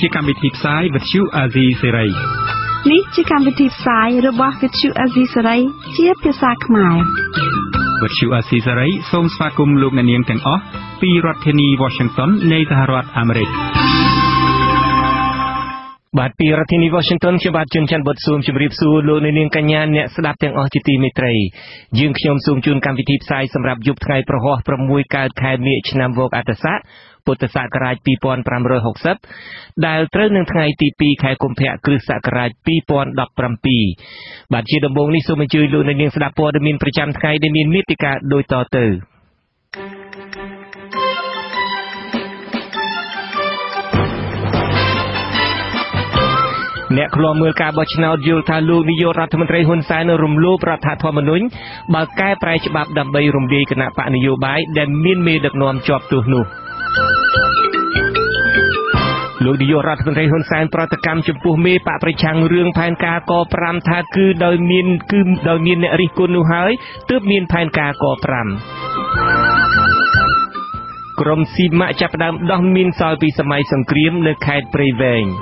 ជាកម្មវិធីផ្សាយវិទ្យុអាស៊ីសេរីនេះជាកម្មវិធីផ្សាយរបស់វិទ្យុអាស៊ីសេរីជាភាសាខ្មែរវិទ្យុអាស៊ីសេរីសូមស្វាគមន៍លោកអ្នកនាងទាំងអស់ពីរដ្ឋធានី Washington នៃសហរដ្ឋអាមេរិកបាទពីរដ្ឋធានី Washington ខ្ញុំបាទជួនច័ន្ទបុតស៊ូមជម្រាបសួរលោកនាងកញ្ញាអ្នកស្ដាប់ទាំងអស់ជាទីមេត្រីយើងខ្ញុំសូមជូនកម្មវិធីផ្សាយសម្រាប់យប់ថ្ងៃប្រហោះ6កើតខែមិញឆ្នាំវកអត្តស័កពុទ្ធសករាជ2560ដែលត្រូវនឹងថ្ងៃទី2ខែកុម្ភៈគ្រិស្តសករាជ2017បាទជាដំបូងនេះសូមអញ្ជើញលោកនាងស្ដាប់ព័ត៌មានប្រចាំថ្ងៃដែលមានមេត្តាដូចតទៅអ្នកឃ្លាំមើលការបោះឆ្នោតយល់ថាលោកនាយករដ្ឋមន្ត្រីហ៊ុនសែនរំលោភរដ្ឋធម្មនុញ្ញបើកែប្រែច្បាប់ដើម្បីរំលាយគណៈបកនយោបាយដែលមានមេដឹកនាំជាប់ទោសនោះលោកនាយករដ្ឋមន្ត្រីហ៊ុនសែនប្រតិកម្មចំពោះមេបកប្រឆាំងរឿងផែនការក5ថាគឺដោយមានអ្នករិះគន់នោះហើយទើបមានផែនការក5ក្រុមស៊ីម៉ាក់ចាប់ផ្ដើមដោះមីនសល់ពីសម័យសង្គ្រាមនៅខេត្តព្រៃវែង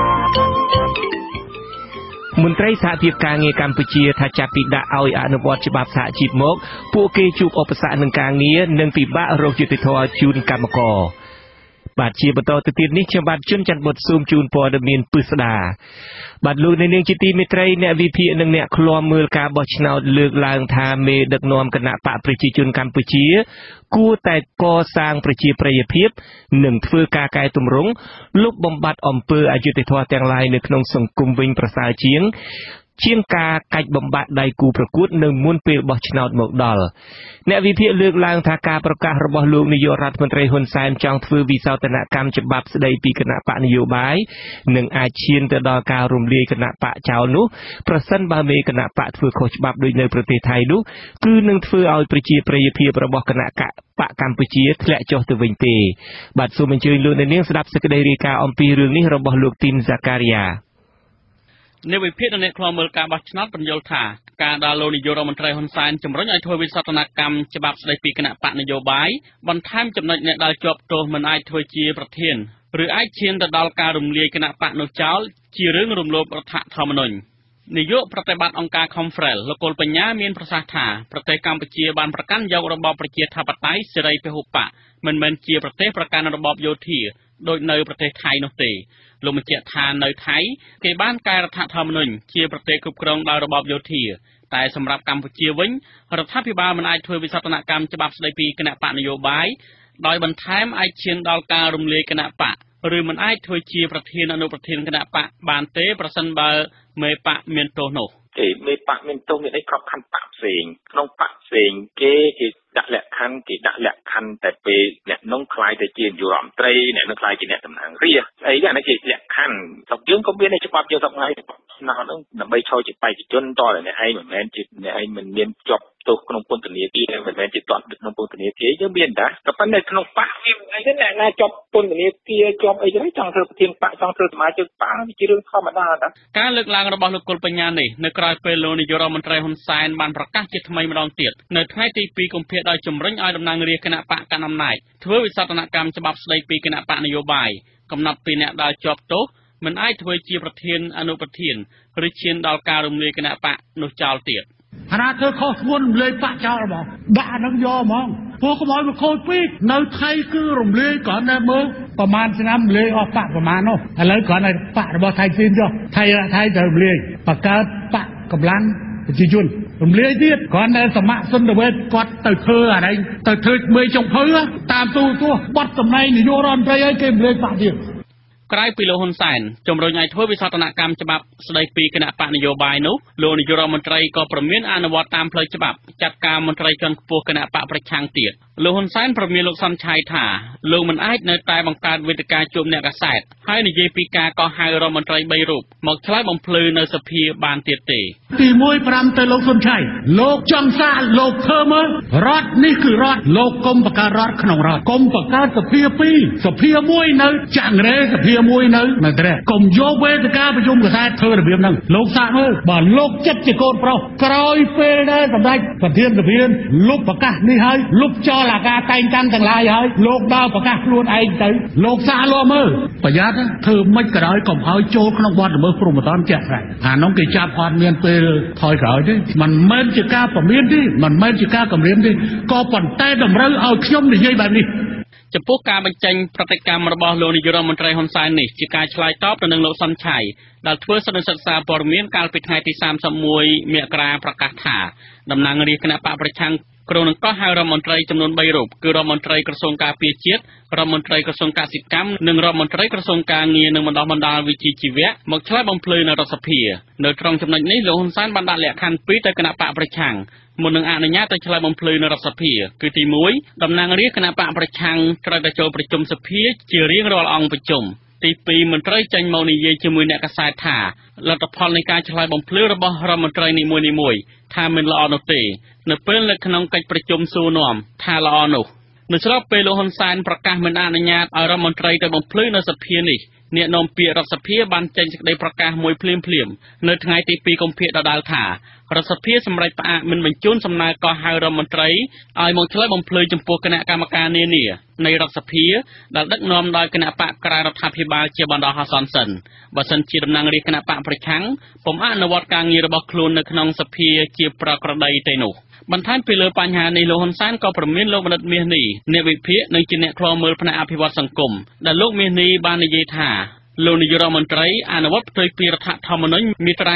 មន្ត្រីសហភាពការងារកម្ពុជាថាចាប់ពីដាក់ឲ្យអនុវត្តច្បាប់សហជីពមកពួកគេជួបឧបសគ្គនឹងការងារនិងពិបាករកយុត្តិធម៌ជូនកម្មករបាទជាបន្តទៅទៀតនេះខ្ញុំបាទជួនច័ន្ទបុតស៊ូមជូនព័ត៌មានពិស្ដាបាទលោកនាងជាទីមេត្រីអ្នកវិភាគនិងអ្នកឃ្លាំមើលការបោះឆ្នោតលើកឡើងថាមេដឹកនាំគណៈបកប្រជាជនកម្ពុជាគួរតែកសាងប្រជាប្រិយភាពនិងធ្វើការកែតម្រង់លុបបំបាត់អំពើអយុត្តិធម៌ទាំងឡាយនៅក្នុងសង្គមវិញប្រសើរជាងការកាច់បំបត្តិដៃគូប្រកួតនៅមុនពេលបោះឆ្នោតមកដល់អ្នកវិភាគលើកឡើងថាការប្រកាសរបស់លោកនាយករដ្ឋមន្ត្រីហ៊ុនសែនចង់ធ្វើវិសោធនកម្មច្បាប់ស្ដីពីគណៈបកនយោបាយនឹងអាចឈានទៅដល់ការរំលាយគណៈបកចោលនោះប្រសិនបើមេគណៈបកធ្វើខុសច្បាប់ដូចនៅប្រទេសថៃនោះគឺនឹងធ្វើឲ្យប្រជាប្រិយភាពរបស់គណៈបកកម្ពុជាធ្លាក់ចុះទៅវិញទេបាទសូមអញ្ជើញលោកអ្នកនាងស្ដាប់សេចក្តីរាយការណ៍អំពីរឿងនេះរបស់លោកទីនហ្សាការីយ៉ាអ្នកវិភាគនិងអ្នកខ្លាំមើលការបោះឆ្នោតបញ្យល់ថាការដែលលោកនាយករដ្ឋមន្ត្រីហ៊ុនសែនជំរុញឲ្យធ្វើវិសោធនកម្មច្បាប់ស្ដីពីគណៈបកនយោបាយបន្ថែមចំណុចអ្នកដែលជាប់ទោសមិនអាចធ្វើជាប្រធានឬអាចឈានទៅដល់ការរំលាយគណៈបកនោះចោលជារឿងរំលោភរដ្ឋធម្មនុញ្ញនាយកប្រតិបត្តិអង្គការ Khmer លោកកុលបញ្ញាមានប្រសាសន៍ថាប្រទេសកម្ពុជាបានប្រកាន់យករបបប្រជាធិបតេយ្យសេរីពហុបកមិនមែនជាប្រទេសប្រកាន់របបយោធាដូចនៅប្រទេសថៃនោះទេលោកបញ្ជាក់ថានៅថៃគេបានកែរដ្ឋធម្មនុញ្ញជាប្រទេសគ្រប់គ្រងដោយរបបយោធាតែសម្រាប់កម្ពុជាវិញរដ្ឋាភិបាលមិនអាចធ្វើវិសោធនកម្មច្បាប់ស្ដីពីគណៈបកនយោបាយដោយបន្ថែមអាចឈានដល់ការរំលាយគណៈបកឬមិនអាចធ្វើជាប្រធានអនុប្រធានគណៈបកបានទេប្រសិនបើមេបកមានទោសនោះគេមេបកមានទោសមានអីក្របខ័ណ្ឌបកផ្សេងក្នុងបកផ្សេងគេដាក់លក្ខខណ្ឌតែពេលអ្នកនោះខ្លាយទៅជានាយករដ្ឋមន្ត្រីអ្នកនោះខ្លាយជាអ្នកតំណាងរាស្ត្រអីអានេះជាលក្ខខណ្ឌស្រុកយើងក៏មានច្បាប់យើងស្រុកហើយស្នោហ្នឹងដើម្បីឈរជាបេក្ខជនតតែអ្នកឯងមិនមែនជាអ្នកឯងមិនមានជាប់ទោសក្នុងពន្ធនាគារមិនមែនជាតន់ក្នុងពន្ធនាគារយើងមានតែប៉ុន្តែក្នុងបកវាអីទេអ្នកណាជាប់ពន្ធនាគារជាប់អីចឹងចង់ធ្វើប្រធានបកចង់ធ្វើសមាជិកបកវាជារឿងធម្មតាតាការលើកឡើងរបស់លោកកុលបញ្ញានេះនៅក្រៅពេលលោកនាយករដ្ឋមន្ត្រីហ៊ុនសែនបានប្រកាសជាថ្មីម្ដងទៀតនៅថ្ងៃទី2កុម្ភៈដោយជំរុញឲ្យតំណាងរាស្ត្រគណៈបកកណ្ដាលអំណាចធ្វើវិសោធនកម្មច្បាប់ស្ដីពីគណៈបកនយោបាយកំណត់ពីអ្នកដែលជាប់ទោសមិនអាចធ្វើជាប្រធានអនុប្រធានឬឈានដល់ការរំលាយគណៈបកនោះចោលទៀតអាណាធ្វើខុសធ្ងន់រំលាយបកចោលហ្មងដាក់នឹងយកហ្មងពួកកុំឲ្យមកខូចពេកនៅថៃគឺរំលាយគ្រាន់តែមើលប្រហែលឆ្នាំរំលាយអស់បកប្រហែលនោះឥឡូវគ្រាន់តែបករបស់ថៃស៊ីនចុះថៃទៅរំលាយបង្កើតបកកម្លាំងប្រជាជនរំលាយទៀតគ្រាន់តែសមសុនទៅវេតគាត់ទៅធ្វើអានេះទៅធ្វើមេចុងភៅតាមទូបត់តំណែងនាយករដ្ឋមន្ត្រីឲ្យគេរំលាយបកទៀតក្រៅពីលោកហ៊ុនសែនជំរុញឲ្យធ្វើវិសោធនកម្មច្បាប់ស្ដីពីគណៈបកនយោបាយនោះលោកនាយករដ្ឋមន្ត្រីក៏ព្រមានអនុវត្តតាមផ្លូវច្បាប់ចាត់ការមន្ត្រីជាន់ខ្ពស់គណៈបកប្រឆាំងទៀតលោកហ៊ុនសែនព្រមានលោកសុនឆៃថាលោកមិនអាចនៅតែបង្កើតវេទិកាជួបអ្នកកាសែតហើយនិយាយពីការកោះហៅរដ្ឋមន្ត្រី3រូបមកឆ្លើយបំភ្លឺនៅសភាបានទៀតទេទី1 5ទៅលោកសុនឆៃលោកចង់សាលោកធ្វើមើលរដ្ឋនេះគឺរដ្ឋលោកកុំបង្កើតរដ្ឋក្នុងរដ្ឋកុំបង្កើតសភា2សភា1នៅចាក់រ៉េសភាមួយនៅតែកុំយកវេទិកាប្រជុំកសែតធ្វើរបៀបហ្នឹងលោកសាកមើលបើលោកចិត្តជាកូនប្រុសក្រោយពេលដែលសម្ដេចប្រធានសភាលុបប្រកាសនេះហើយលុបចោលអាការតែងតាំងទាំងឡាយហើយលោកដើរប្រកាសខ្លួនឯងទៅលោកសាកលមើលប្រយ័ត្នធ្វើមិនក៏ដោយកុំឲ្យចូលក្នុងបទល្មើសព្រហ្មទណ្ឌជាក់ស្ដែងអានោះគេចាប់អត់មានពេលថយក្រោយទេមិនមែនជាការពមៀនទេមិនមែនជាការគំរាមទេក៏ប៉ុន្តែតម្រូវឲ្យខ្ញុំនិយាយបែបនេះចំពោះការបញ្ចេញប្រតិកម្មរបស់លោកនាយករដ្ឋមន្ត្រីហ៊ុនសែននេះជាការឆ្លើយតបទៅនឹងលោកសុនឆៃដែលធ្វើសន្និសីទសារព័ត៌មានកាលពីថ្ងៃទី31មករាប្រកាសថាតំណាងរាស្ត្រគណៈបកប្រឆាំងក្រុងនឹងកោះហៅរដ្ឋមន្ត្រីចំនួន3រូបគឺរដ្ឋមន្ត្រីក្រសួងការពារជាតិរដ្ឋមន្ត្រីក្រសួងកសិកម្មនិងរដ្ឋមន្ត្រីក្រសួងការងារនិងបណ្ដុះបណ្ដាលវិជ្ជាជីវៈមកឆ្លើយបំភ្លឺនៅរដ្ឋសភានៅត្រង់ចំណុចនេះលោកហ៊ុនសែនបានដាក់លក្ខខណ្ឌ2ទៅគណៈបកប្រឆាំងមុននឹងអនុញ្ញាតទៅឆ្លើយបំភ្លឺនៅរដ្ឋសភាគឺទី1តំណាងរាស្ត្រគណៈបកប្រឆាំងត្រូវតែចូលប្រជុំសភាជារៀងរាល់អង្គប្រជុំទី2មន្ត្រីចេញមកនិយាយជាមួយអ្នកកាសែតថាលទ្ធផលនៃការឆ្លើយបំភ្លឺរបស់រដ្ឋមន្ត្រីនីមួយៗថាមិនល្អនោះទេនៅពេលនៅក្នុងកិច្ចប្រជុំសួរនាំថាល្អនោះនៅស្របពេលលោកហ៊ុនសែនប្រកាសមិនអនុញ្ញាតឲ្យរដ្ឋមន្ត្រីទៅបំភ្លឺនៅសភានេះអ្នកនាំពាក្យរដ្ឋសភាបានចេញសេចក្តីប្រកាសមួយភ្លាមនៅថ្ងៃទី2កុម្ភៈដដែលថារដ្ឋសភាសម្រេចផ្អាកមិនបញ្ជូនសំណើកោះហៅរដ្ឋមន្ត្រីឲ្យមកឆ្លើយបំភ្លឺចំពោះគណៈកម្មការនានានៃរដ្ឋសភាដែលដឹកនាំដោយគណៈបកក្រៅរដ្ឋាភិបាលជាបណ្ដោះអាសន្នសិនបើសិនជាតំណាងរាស្ត្រគណៈបកប្រឆាំងពុំអនុវត្តការងាររបស់ខ្លួននៅក្នុងសភាជាប្រក្រតីទេនោះបន្ថែមពីលើបញ្ហានេះលោកហ៊ុនសែនក៏ប្រមានលោកបណ្ឌិតមាសនេះអ្នកវិភាគនិងជាអ្នកខ្លាំមើលផ្នែកអភិវឌ្ឍសង្គមដែលលោកមាសនេះបាននិយាយថាលោកនាយករដ្ឋមន្ត្រីអនុវត្តផ្ទុយពីរដ្ឋធម្មនុញ្ញមាត្រា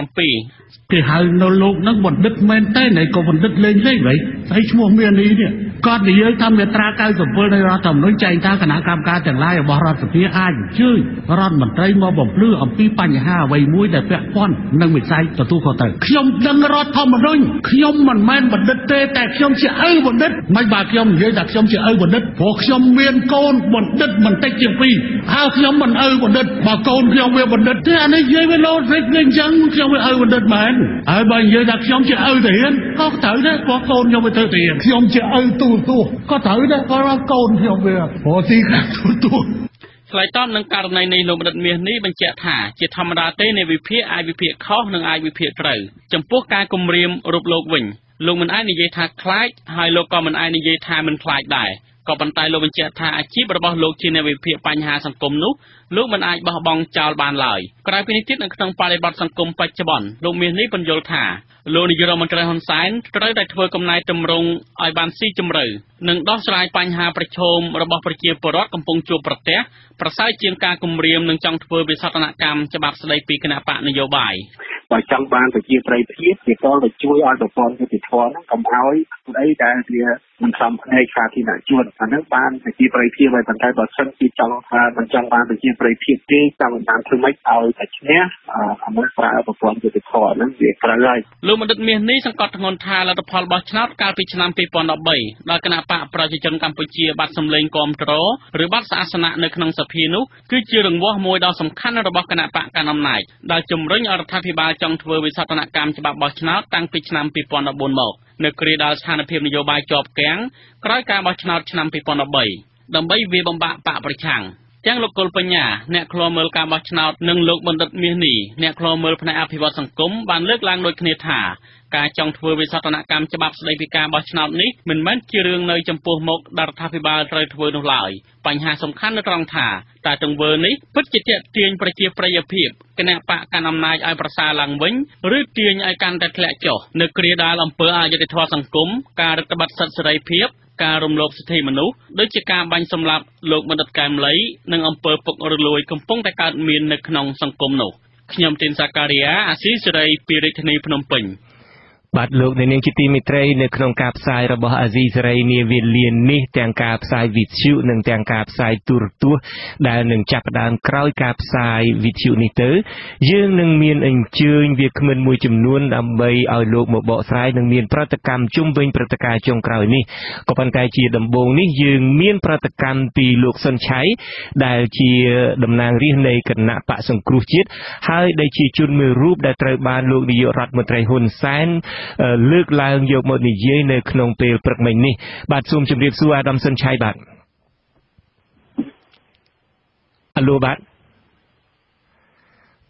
97 គេហៅនៅលោកនឹងបណ្ឌិតមែនទេណែក៏បណ្ឌិតលេងវិញស្អីឈ្មោះមាសនេះគាត់និយាយថាមាត្រា97នៃរដ្ឋធម្មនុញ្ញចែងថាគណៈកម្មការទាំងឡាយរបស់រដ្ឋសភាអាចអញ្ជើញរដ្ឋមន្ត្រីមកបំភ្លឺអំពីបញ្ហាអ្វីមួយដែលពាក់ព័ន្ធនឹងវិស័យទទួលខុសត្រូវខ្ញុំដឹងរដ្ឋធម្មនុញ្ញខ្ញុំមិនមែនបណ្ឌិតទេតែខ្ញុំជាឪបណ្ឌិតមិនបើខ្ញុំនិយាយថាខ្ញុំជាឪបណ្ឌិតព្រោះខ្ញុំមានកូនបណ្ឌិតបន្តិចជាង2ហើយខ្ញុំមិនឪបណ្ឌិតបើកូនខ្ញុំវាបណ្ឌិតទេអានេះនិយាយវាលោតវិញអញ្ចឹងខ្ញុំវាឪបណ្ឌិតមែនហើយបើនិយាយថាខ្ញុំជាឪទាហានក៏ត្រូវដែរព្រោះកូនខ្ញុំវាធ្វើទាហានខ្ញុំជាឪទូទស្សន៍ក៏ត្រូវដែរព្រោះកូនខ្ញុំវាព្រោះទីខាងទូទស្សន៍ឆ្លើយតបនឹងករណីនេះលោកបណ្ឌិតមាសនេះបញ្ជាក់ថាជាធម្មតាទេនៃវិភាគអាចវិភាគខុសនិងអាចវិភាគត្រូវចំពោះការគំរាមរូបលោកវិញលោកមិនអាចនិយាយថាខ្លាចហើយលោកក៏មិនអាចនិយាយថាមិនខ្លាចដែរក៏ប៉ុន្តែលោកបញ្ជាក់ថាអាជីពរបស់លោកជាអ្នកវិភាគបញ្ហាសង្គមនោះលោកមិនអាចបោះបង់ចោលបានឡើយក្រៅពីនេះទៀតនៅក្នុងបរិបទសង្គមបច្ចុប្បន្នលោកមាសនេះបញ្យល់ថាលោកនាយករដ្ឋមន្ត្រីហ៊ុនសែនត្រូវតែធ្វើកំណែតម្រង់ឲ្យបានស៊ីជម្រៅនិងដោះស្រាយបញ្ហាប្រឈមរបស់ប្រជាពលរដ្ឋកំពុងជួបប្រទះប្រសើរជាងការគំរាមនិងចង់ធ្វើវិសោធនកម្មច្បាប់ស្តីពីគណៈបកនយោបាយបើចង់បានប្រជាប្រិយភាពវាក៏ទៅជួយឲ្យប្រព័ន្ធយុតិធម៌ហ្នឹងកុំឲ្យស្អីដែលវាមិនសមផ្នែកសាធារណជនអាហ្នឹងបានប្រជាប្រិយភាពហើយប៉ុន្តែបើសិនជាចង់ថាមិនចង់បានប្រជាប្រិយភាពទេតាមតាមធ្វើម៉េចឲ្យតែឈ្នះអានោះប្រើប្រព័ន្ធយុតិធម៌ហ្នឹងវាត្រូវហើយលោកបណ្ឌិតមាសនេះសង្កត់ធ្ងន់ថាលទ្ធផលបោះឆ្នោតកាលពីឆ្នាំ2013ដោយគណៈបកប្រជាជនកម្ពុជាបាត់សម្លេងគាំទ្រឬបាត់អាសនៈនៅក្នុងសភានោះគឺជារង្វាស់មួយដ៏សំខាន់របស់គណៈបកកណ្ដាលអំណាចដែលជំរុញឲ្យរដ្ឋាភិបាលចង់ធ្វើវិសោធនកម្មច្បាប់បោះឆ្នោតតាំងពីឆ្នាំ2014មកនៅគ្រាដែលស្ថានភាពនយោបាយជាប់គាំងក្រោយការបោះឆ្នោតឆ្នាំ2013ដើម្បីវាយបំបាក់បកប្រឆាំងទាំងលោកកុលបញ្ញាអ្នកឃ្លាំមើលការបោះឆ្នោតនិងលោកបណ្ឌិតមាសនេះអ្នកឃ្លាំមើលផ្នែកអភិវឌ្ឍសង្គមបានលើកឡើងដូចគ្នាថាការចង់ធ្វើវិសោធនកម្មច្បាប់ស្តីពីការបោះឆ្នោតនេះមិនមែនជារឿងនៅចំពោះមុខរដ្ឋាភិបាលត្រូវធ្វើនោះឡើយបញ្ហាសំខាន់នៅត្រង់ថាតើទង្វើនេះពិតជាទាក់ទាញប្រជាប្រិយភាពគណៈបកកណ្ដាលអំណាចឲ្យប្រសើរឡើងវិញឬទាញឲ្យកាន់តែធ្លាក់ចុះនៅគ្រាដែលអំពើអយុត្តិធម៌សង្គមការរឹតបន្តឹងសិទ្ធិសេរីភាពការរំលោភសិទ្ធិមនុស្សដូចជាការបាញ់សម្លាប់លោកបណ្ឌិតកែមលីនិងអំពើពុករលួយកំពុងតែកើតមាននៅក្នុងសង្គមនោះខ្ញុំទីនសាការីយ៉ាអាស៊ីសេរីពីរាជធានីភ្នំពេញបាទលោកនាងជាទីមេត្រីនៅក្នុងការផ្សាយរបស់អាស៊ីសេរីនាវេលានេះទាំងការផ្សាយវិទ្យុនិងទាំងការផ្សាយទូរទស្សន៍ដែលនឹងចាប់ផ្ដើមក្រោយការផ្សាយវិទ្យុនេះទៅយើងនឹងមានអញ្ជើញវាគ្មិនមួយចំនួនដើម្បីឲ្យលោកមកបកស្រាយនិងមានប្រតិកម្មជុំវិញព្រឹត្តិការណ៍ចុងក្រោយនេះក៏ប៉ុន្តែជាដំបូងនេះយើងមានប្រតិកម្មពីលោកសុនឆៃដែលជាតំណាងរាស្ត្រនៃគណៈបកសង្គ្រោះជាតិហើយដែលជាជនមួយរូបដែលត្រូវបានលោកនាយករដ្ឋមន្ត្រីហ៊ុនសែនលើកឡើងយកមកនិយាយនៅក្នុងពេលព្រឹកមិញនេះបាទសូមជម្រាបសួរអាដាមសុនឆៃបាទអាឡូបាទ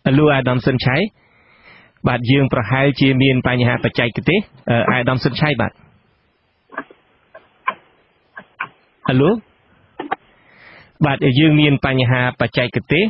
Hello អាដាមសុនឆៃបាទយើងប្រហែលជាមានបញ្ហាបច្ចេកទេសអាដាមសុនឆៃបាទ Hello បាទយើងមានបញ្ហាបច្ចេកទេស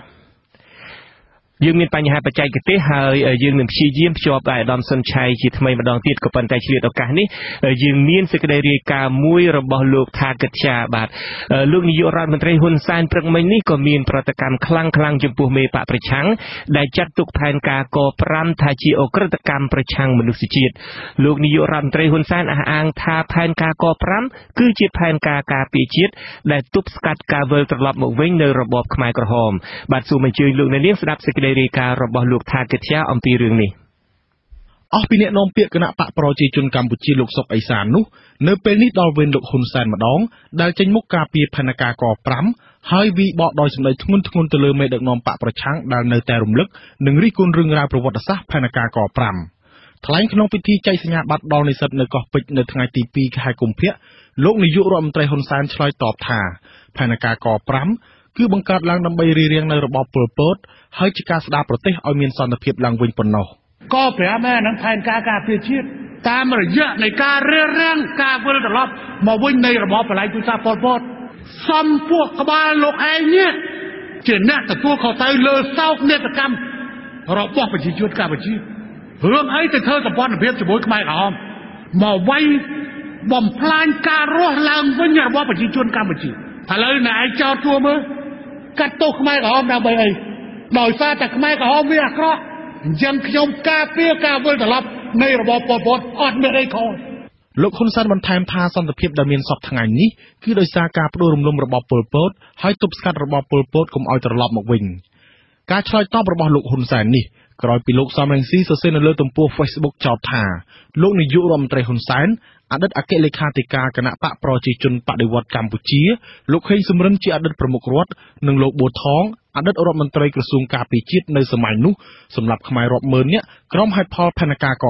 ហើយយើងនឹងព្យាយាមភ្ជាប់អាដាមសុនឆៃជាថ្មីម្ដងទៀតក៏ប៉ុន្តែឆ្លៀតឱកាសនេះយើងមានសេចក្តីរាយការណ៍មួយរបស់លោកថាកិតជាបាទលោកនាយករដ្ឋមន្ត្រីហ៊ុនសែនព្រឹកមិញនេះក៏មានប្រតិកម្មខ្លាំងចំពោះមេបកប្រឆាំងដែលចាត់ទុកផែនការក5ថាជាអក្រិតកម្មប្រឆាំងមនុស្សជាតិលោកនាយករដ្ឋមន្ត្រីហ៊ុនសែនអះអាងថាផែនការក5គឺជាផែនការការពារជាតិដែលទប់ស្កាត់ការវិលត្រឡប់មកវិញនៅរបបខ្មែរក្រហមបាទសូមអញ្ជើញលោកអ្នកនាងស្ដាប់សេចក្តីរាយការណ៍របស់លោកថាកិតជាអំពីរឿងនេះអស់ពីអ្នកនាំពាក្យគណៈបកប្រជាជនកម្ពុជាលោកសុកអេសាននោះនៅពេលនេះដល់វេនលោកហ៊ុនសែនម្ដងដែលចេញមុខការពារផែនការក5ហើយវិបកដោយសម្ដីធ្ងន់ទៅលើមេដឹកនាំបកប្រឆាំងដែលនៅតែរំលឹកនិងរិះគន់រឿងរ៉ាវប្រវត្តិសាស្ត្រផែនការក5ថ្លែងក្នុងពិធីចែកសញ្ញាបត្រដល់និស្សិតនៅកោះពេជ្រនៅថ្ងៃទី2ខែកុម្ភៈលោកនាយករដ្ឋមន្ត្រីហ៊ុនសែនឆ្លើយតបថាផែនការក5គឺបង្កើតឡើងដើម្បីរារាំងនៅរបបប៉ុលពតហើយជាការស្ដារប្រទេសឲ្យមានសន្តិភាពឡើងវិញប៉ុណ្ណោះក5ហ្នឹងផែនការការពារជាតិតាមរយៈនៃការរារាំងការវិលត្រឡប់មកវិញនៃរបបបល្ល័ង្កទូសាប៉ុលពតសំពួកក្បាលលោកឯងនេះជាអ្នកទទួលខុសត្រូវលើសោកនាដកម្មរបស់ប្រជាជនកម្ពុជារឿងអីទៅធ្វើសម្ព័ន្ធភាពជាមួយខ្មែរក្រហមមកវាយបំផ្លាញការរស់ឡើងវិញរបស់ប្រជាជនកម្ពុជាឥឡូវអ្នកឯងចោទទួមើលកាត់ទោសខ្មែរក្រហមដើម្បីអីដោយសារតែខ្មែរក្រហមវាអាក្រក់អញ្ចឹងខ្ញុំការពារការវិលត្រឡប់នៃរបបប៉ុលពតអត់មានអីខុសលោកហ៊ុនសែនបន្ថែមថាសន្តិភាពដែលមានសពថ្ងៃនេះគឺដោយសារការផ្ដួលរំលំរបបប៉ុលពតហើយទប់ស្កាត់របបប៉ុលពតកុំឲ្យត្រឡប់មកវិញការឆ្លើយតបរបស់លោកហ៊ុនសែននេះក្រោយពីលោកសំរងស៊ីសរសេរនៅលើទំព័រ Facebook ចោទថាលោកនាយករដ្ឋមន្ត្រីហ៊ុនសែនអតីតអគ្គលេខាធិការគណៈបកប្រជាជនបដិវត្តកម្ពុជាលោកខេងសំរិនជាអតីតប្រមុខរដ្ឋនិងលោកប៊ូថងអតីតរដ្ឋមន្ត្រីក្រសួងការពារជាតិនៅសម័យនោះសម្រាប់ខ្មែររាប់ម៉ឺននាក់ក្រុមហេតុផលផែនការក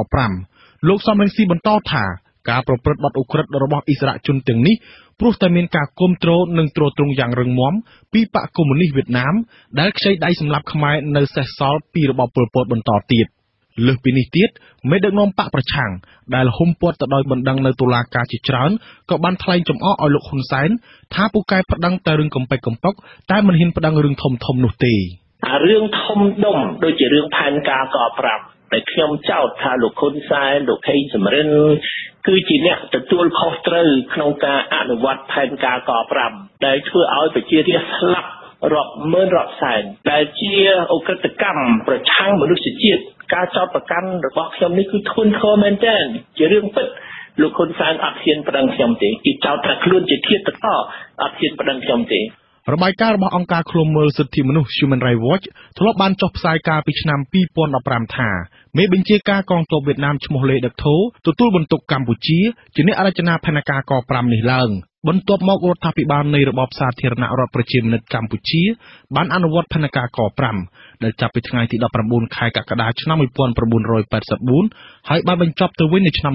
5លោកសំរងស៊ីបន្តថាការប្រព្រឹត្តបទឧក្រិដ្ឋរបស់អិសរាជជនទាំងនេះព្រោះតែមានការគាំទ្រនិងទ្រទ្រង់យ៉ាងរឹងមាំពីបកកុម្មុយនីសវៀតណាមដែលខ្ចីដៃសម្លាប់ខ្មែរនៅសេសសល់ពីរបបប៉ុលពតបន្តទៀតលើសពីនេះទៀតមេដឹកនាំបកប្រឆាំងដែលហុំព័ទ្ធទៅដោយបណ្ដឹងនៅតុលាការជាច្រើនក៏បានថ្លែងចំអកឲ្យលោកហ៊ុនសែនថាពូកែប្តឹងតែរឿងកំពេចកំប៉ុកតែមិនហ៊ានប្តឹងរឿងធំនោះទេរឿងធំដុំដូចជារឿងផែនការក5ដែលខ្ញុំចោទថាលោកហ៊ុនសែនលោកខេងសំរិនគឺជាអ្នកទទួលខុសត្រូវក្នុងការអនុវត្តផែនការក5ដែលធ្វើឲ្យប្រជារាស្ត្រស្លាប់រាប់ម៉ឺនរាប់សែនដែលជាអក្រិតកម្មប្រឆាំងមនុស្សជាតិការចោទប្រកាន់របស់ខ្ញុំនេះគឺធ្ងន់ធ្ងរមែនទែនជារឿងពិតលោកហ៊ុនសែនអត់ហ៊ានប្តឹងខ្ញុំទេគេចោទថាខ្លួនជាឃាតករអត់ហ៊ានប្តឹងខ្ញុំទេរបាយការណ៍របស់អង្គការឃ្លាំមើលសិទ្ធិមនុស្ស Human Rights Watch ធ្លាប់បានចុះផ្សាយកាលពីឆ្នាំ2015ថាមេបញ្ជាការកងទ័ពវៀតណាមឈ្មោះលេដឹកថូទទួលបន្ទុកកម្ពុជាជាអ្នករចនាផែនការក5នេះឡើងបន្ទាប់មករដ្ឋាភិបាលនៃរបបសាធារណរដ្ឋប្រជាមានិតកម្ពុជាបានអនុវត្តផែនការក5ដែលចាប់ពីថ្ងៃទី19ខែកក្កដាឆ្នាំ1984ហើយបានបញ្ចប់ទៅវិញនៅឆ្នាំ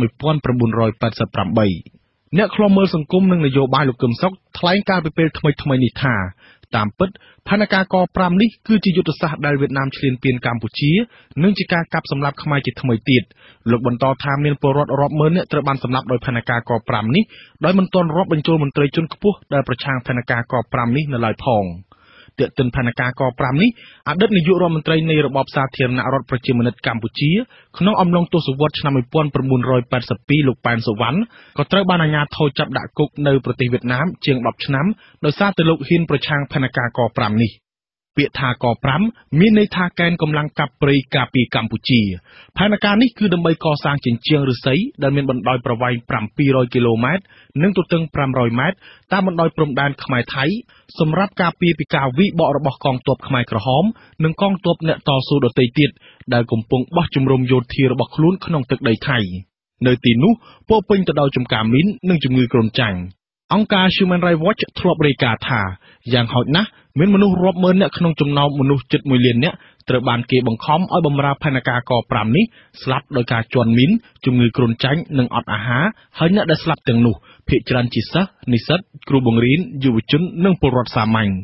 1988អ្នកឃ្លាំមើលសង្គមនិងនយោបាយលោកកឹមសុខថ្លែងការពីពេលថ្មីនេះថាតាមពិតផែនការក5នេះគឺជាយុទ្ធសាស្ត្រដែលវៀតណាមឈ្លានពានកម្ពុជានិងជាការកាប់សម្លាប់ខ្មែរជាថ្មីទៀតលោកបន្តថាមានពលរដ្ឋរាប់ម៉ឺននាក់ត្រូវបានសម្លាប់ដោយផែនការក5នេះដោយមិនទាន់រាប់បញ្ចូលមន្ត្រីជាន់ខ្ពស់ដែលប្រឆាំងផែនការក5នេះនៅឡើយផងទាក់ទិនផែនការក5នេះអតីតនាយករដ្ឋមន្ត្រីនៃរបបសាធារណរដ្ឋប្រជាមានិតកម្ពុជាក្នុងអំឡុងទសវត្សរ៍ឆ្នាំ1982លោកប៉ែនសុវណ្ណក៏ត្រូវបានអាជ្ញាធរចាប់ដាក់គុកនៅប្រទេសវៀតណាមជាង10ឆ្នាំដោយសារតែលោកហ៊ានប្រឆាំងផែនការក5នេះពាក្យថាក5មានន័យថាកែនកម្លាំងកាប់ព្រៃការពារកម្ពុជាផែនការនេះគឺដើម្បីកសាងជញ្ជាំងឫស្សីដែលមានបណ្ដោយប្រវែង700គីឡូម៉ែត្រនិងទទឹង500ម៉ែត្រតាមបណ្ដោយព្រំដែនខ្មែរថៃសម្រាប់ការពារពីការវិបករបស់កងទ័ពខ្មែរក្រហមនិងកងទ័ពអ្នកតស៊ូដទៃទៀតដែលកំពុងបោះជំរំយោធារបស់ខ្លួនក្នុងទឹកដីថៃនៅទីនោះពោពេញទៅដោយចំការមីននិងជំងឺគ្រុនចាញ់អង្គការ Human Rights Watch ធ្លាប់រាយការណ៍ថាយ៉ាងហោចណាស់មានមនុស្សរាប់ម៉ឺននាក់ក្នុងចំណោមមនុស្សជិត1លាននាក់ត្រូវបានគេបង្ខំឲ្យបម្រើផែនការក5នេះស្លាប់ដោយការជន់មីនជំងឺគ្រុនចាញ់និងអត់អាហារហើយអ្នកដែលស្លាប់ទាំងនោះភាគច្រើនជាសិស្សនិស្សិតគ្រូបង្រៀនយុវជននិងពលរដ្ឋសាមញ្ញ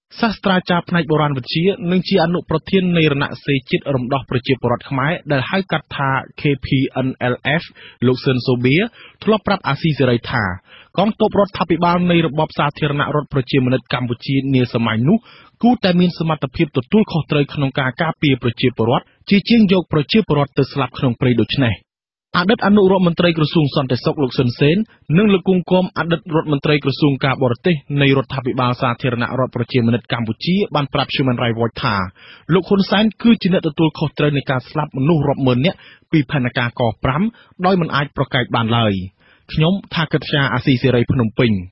សាស្ត្រាចារ្យផ្នែកបុរាណវិទ្យានិងជាអនុប្រធាននៃរណសិរ្សជាតិរំដោះប្រជាពលរដ្ឋខ្មែរដែលហៅកាត់ថា KPNLF លោកស៊ិនសូបៀធ្លាប់ប្រាប់អាស៊ីសេរីថាកងទ័ពរដ្ឋាភិបាលនៃរបបសាធារណរដ្ឋប្រជាមានិតកម្ពុជានាសម័យនោះគួរតែមានសមត្ថភាពទទួលខុសត្រូវក្នុងការការពារប្រជាពលរដ្ឋជាជាងយកប្រជាពលរដ្ឋទៅស្លាប់ក្នុងព្រៃដូចនេះអតីតអនុរដ្ឋមន្ត្រីក្រសួងសន្តិសុខលោកស៊ុនសេននិងលោកគង់គំអតីតរដ្ឋមន្ត្រីក្រសួងការបរទេសនៃរដ្ឋាភិបាលសាធារណរដ្ឋប្រជាមានិតកម្ពុជាបានប្រាប់ Human Rights Watch ថាលោកហ៊ុនសែនគឺជាអ្នកទទួលខុសត្រូវនៃការស្លាប់មនុស្សរាប់ម៉ឺននាក់ពីផែនការក5ដោយមិនអាចប្រកែកបានឡើយខ្ញុំថាកិត្យាអាស៊ីសេរីភ្នំពេញ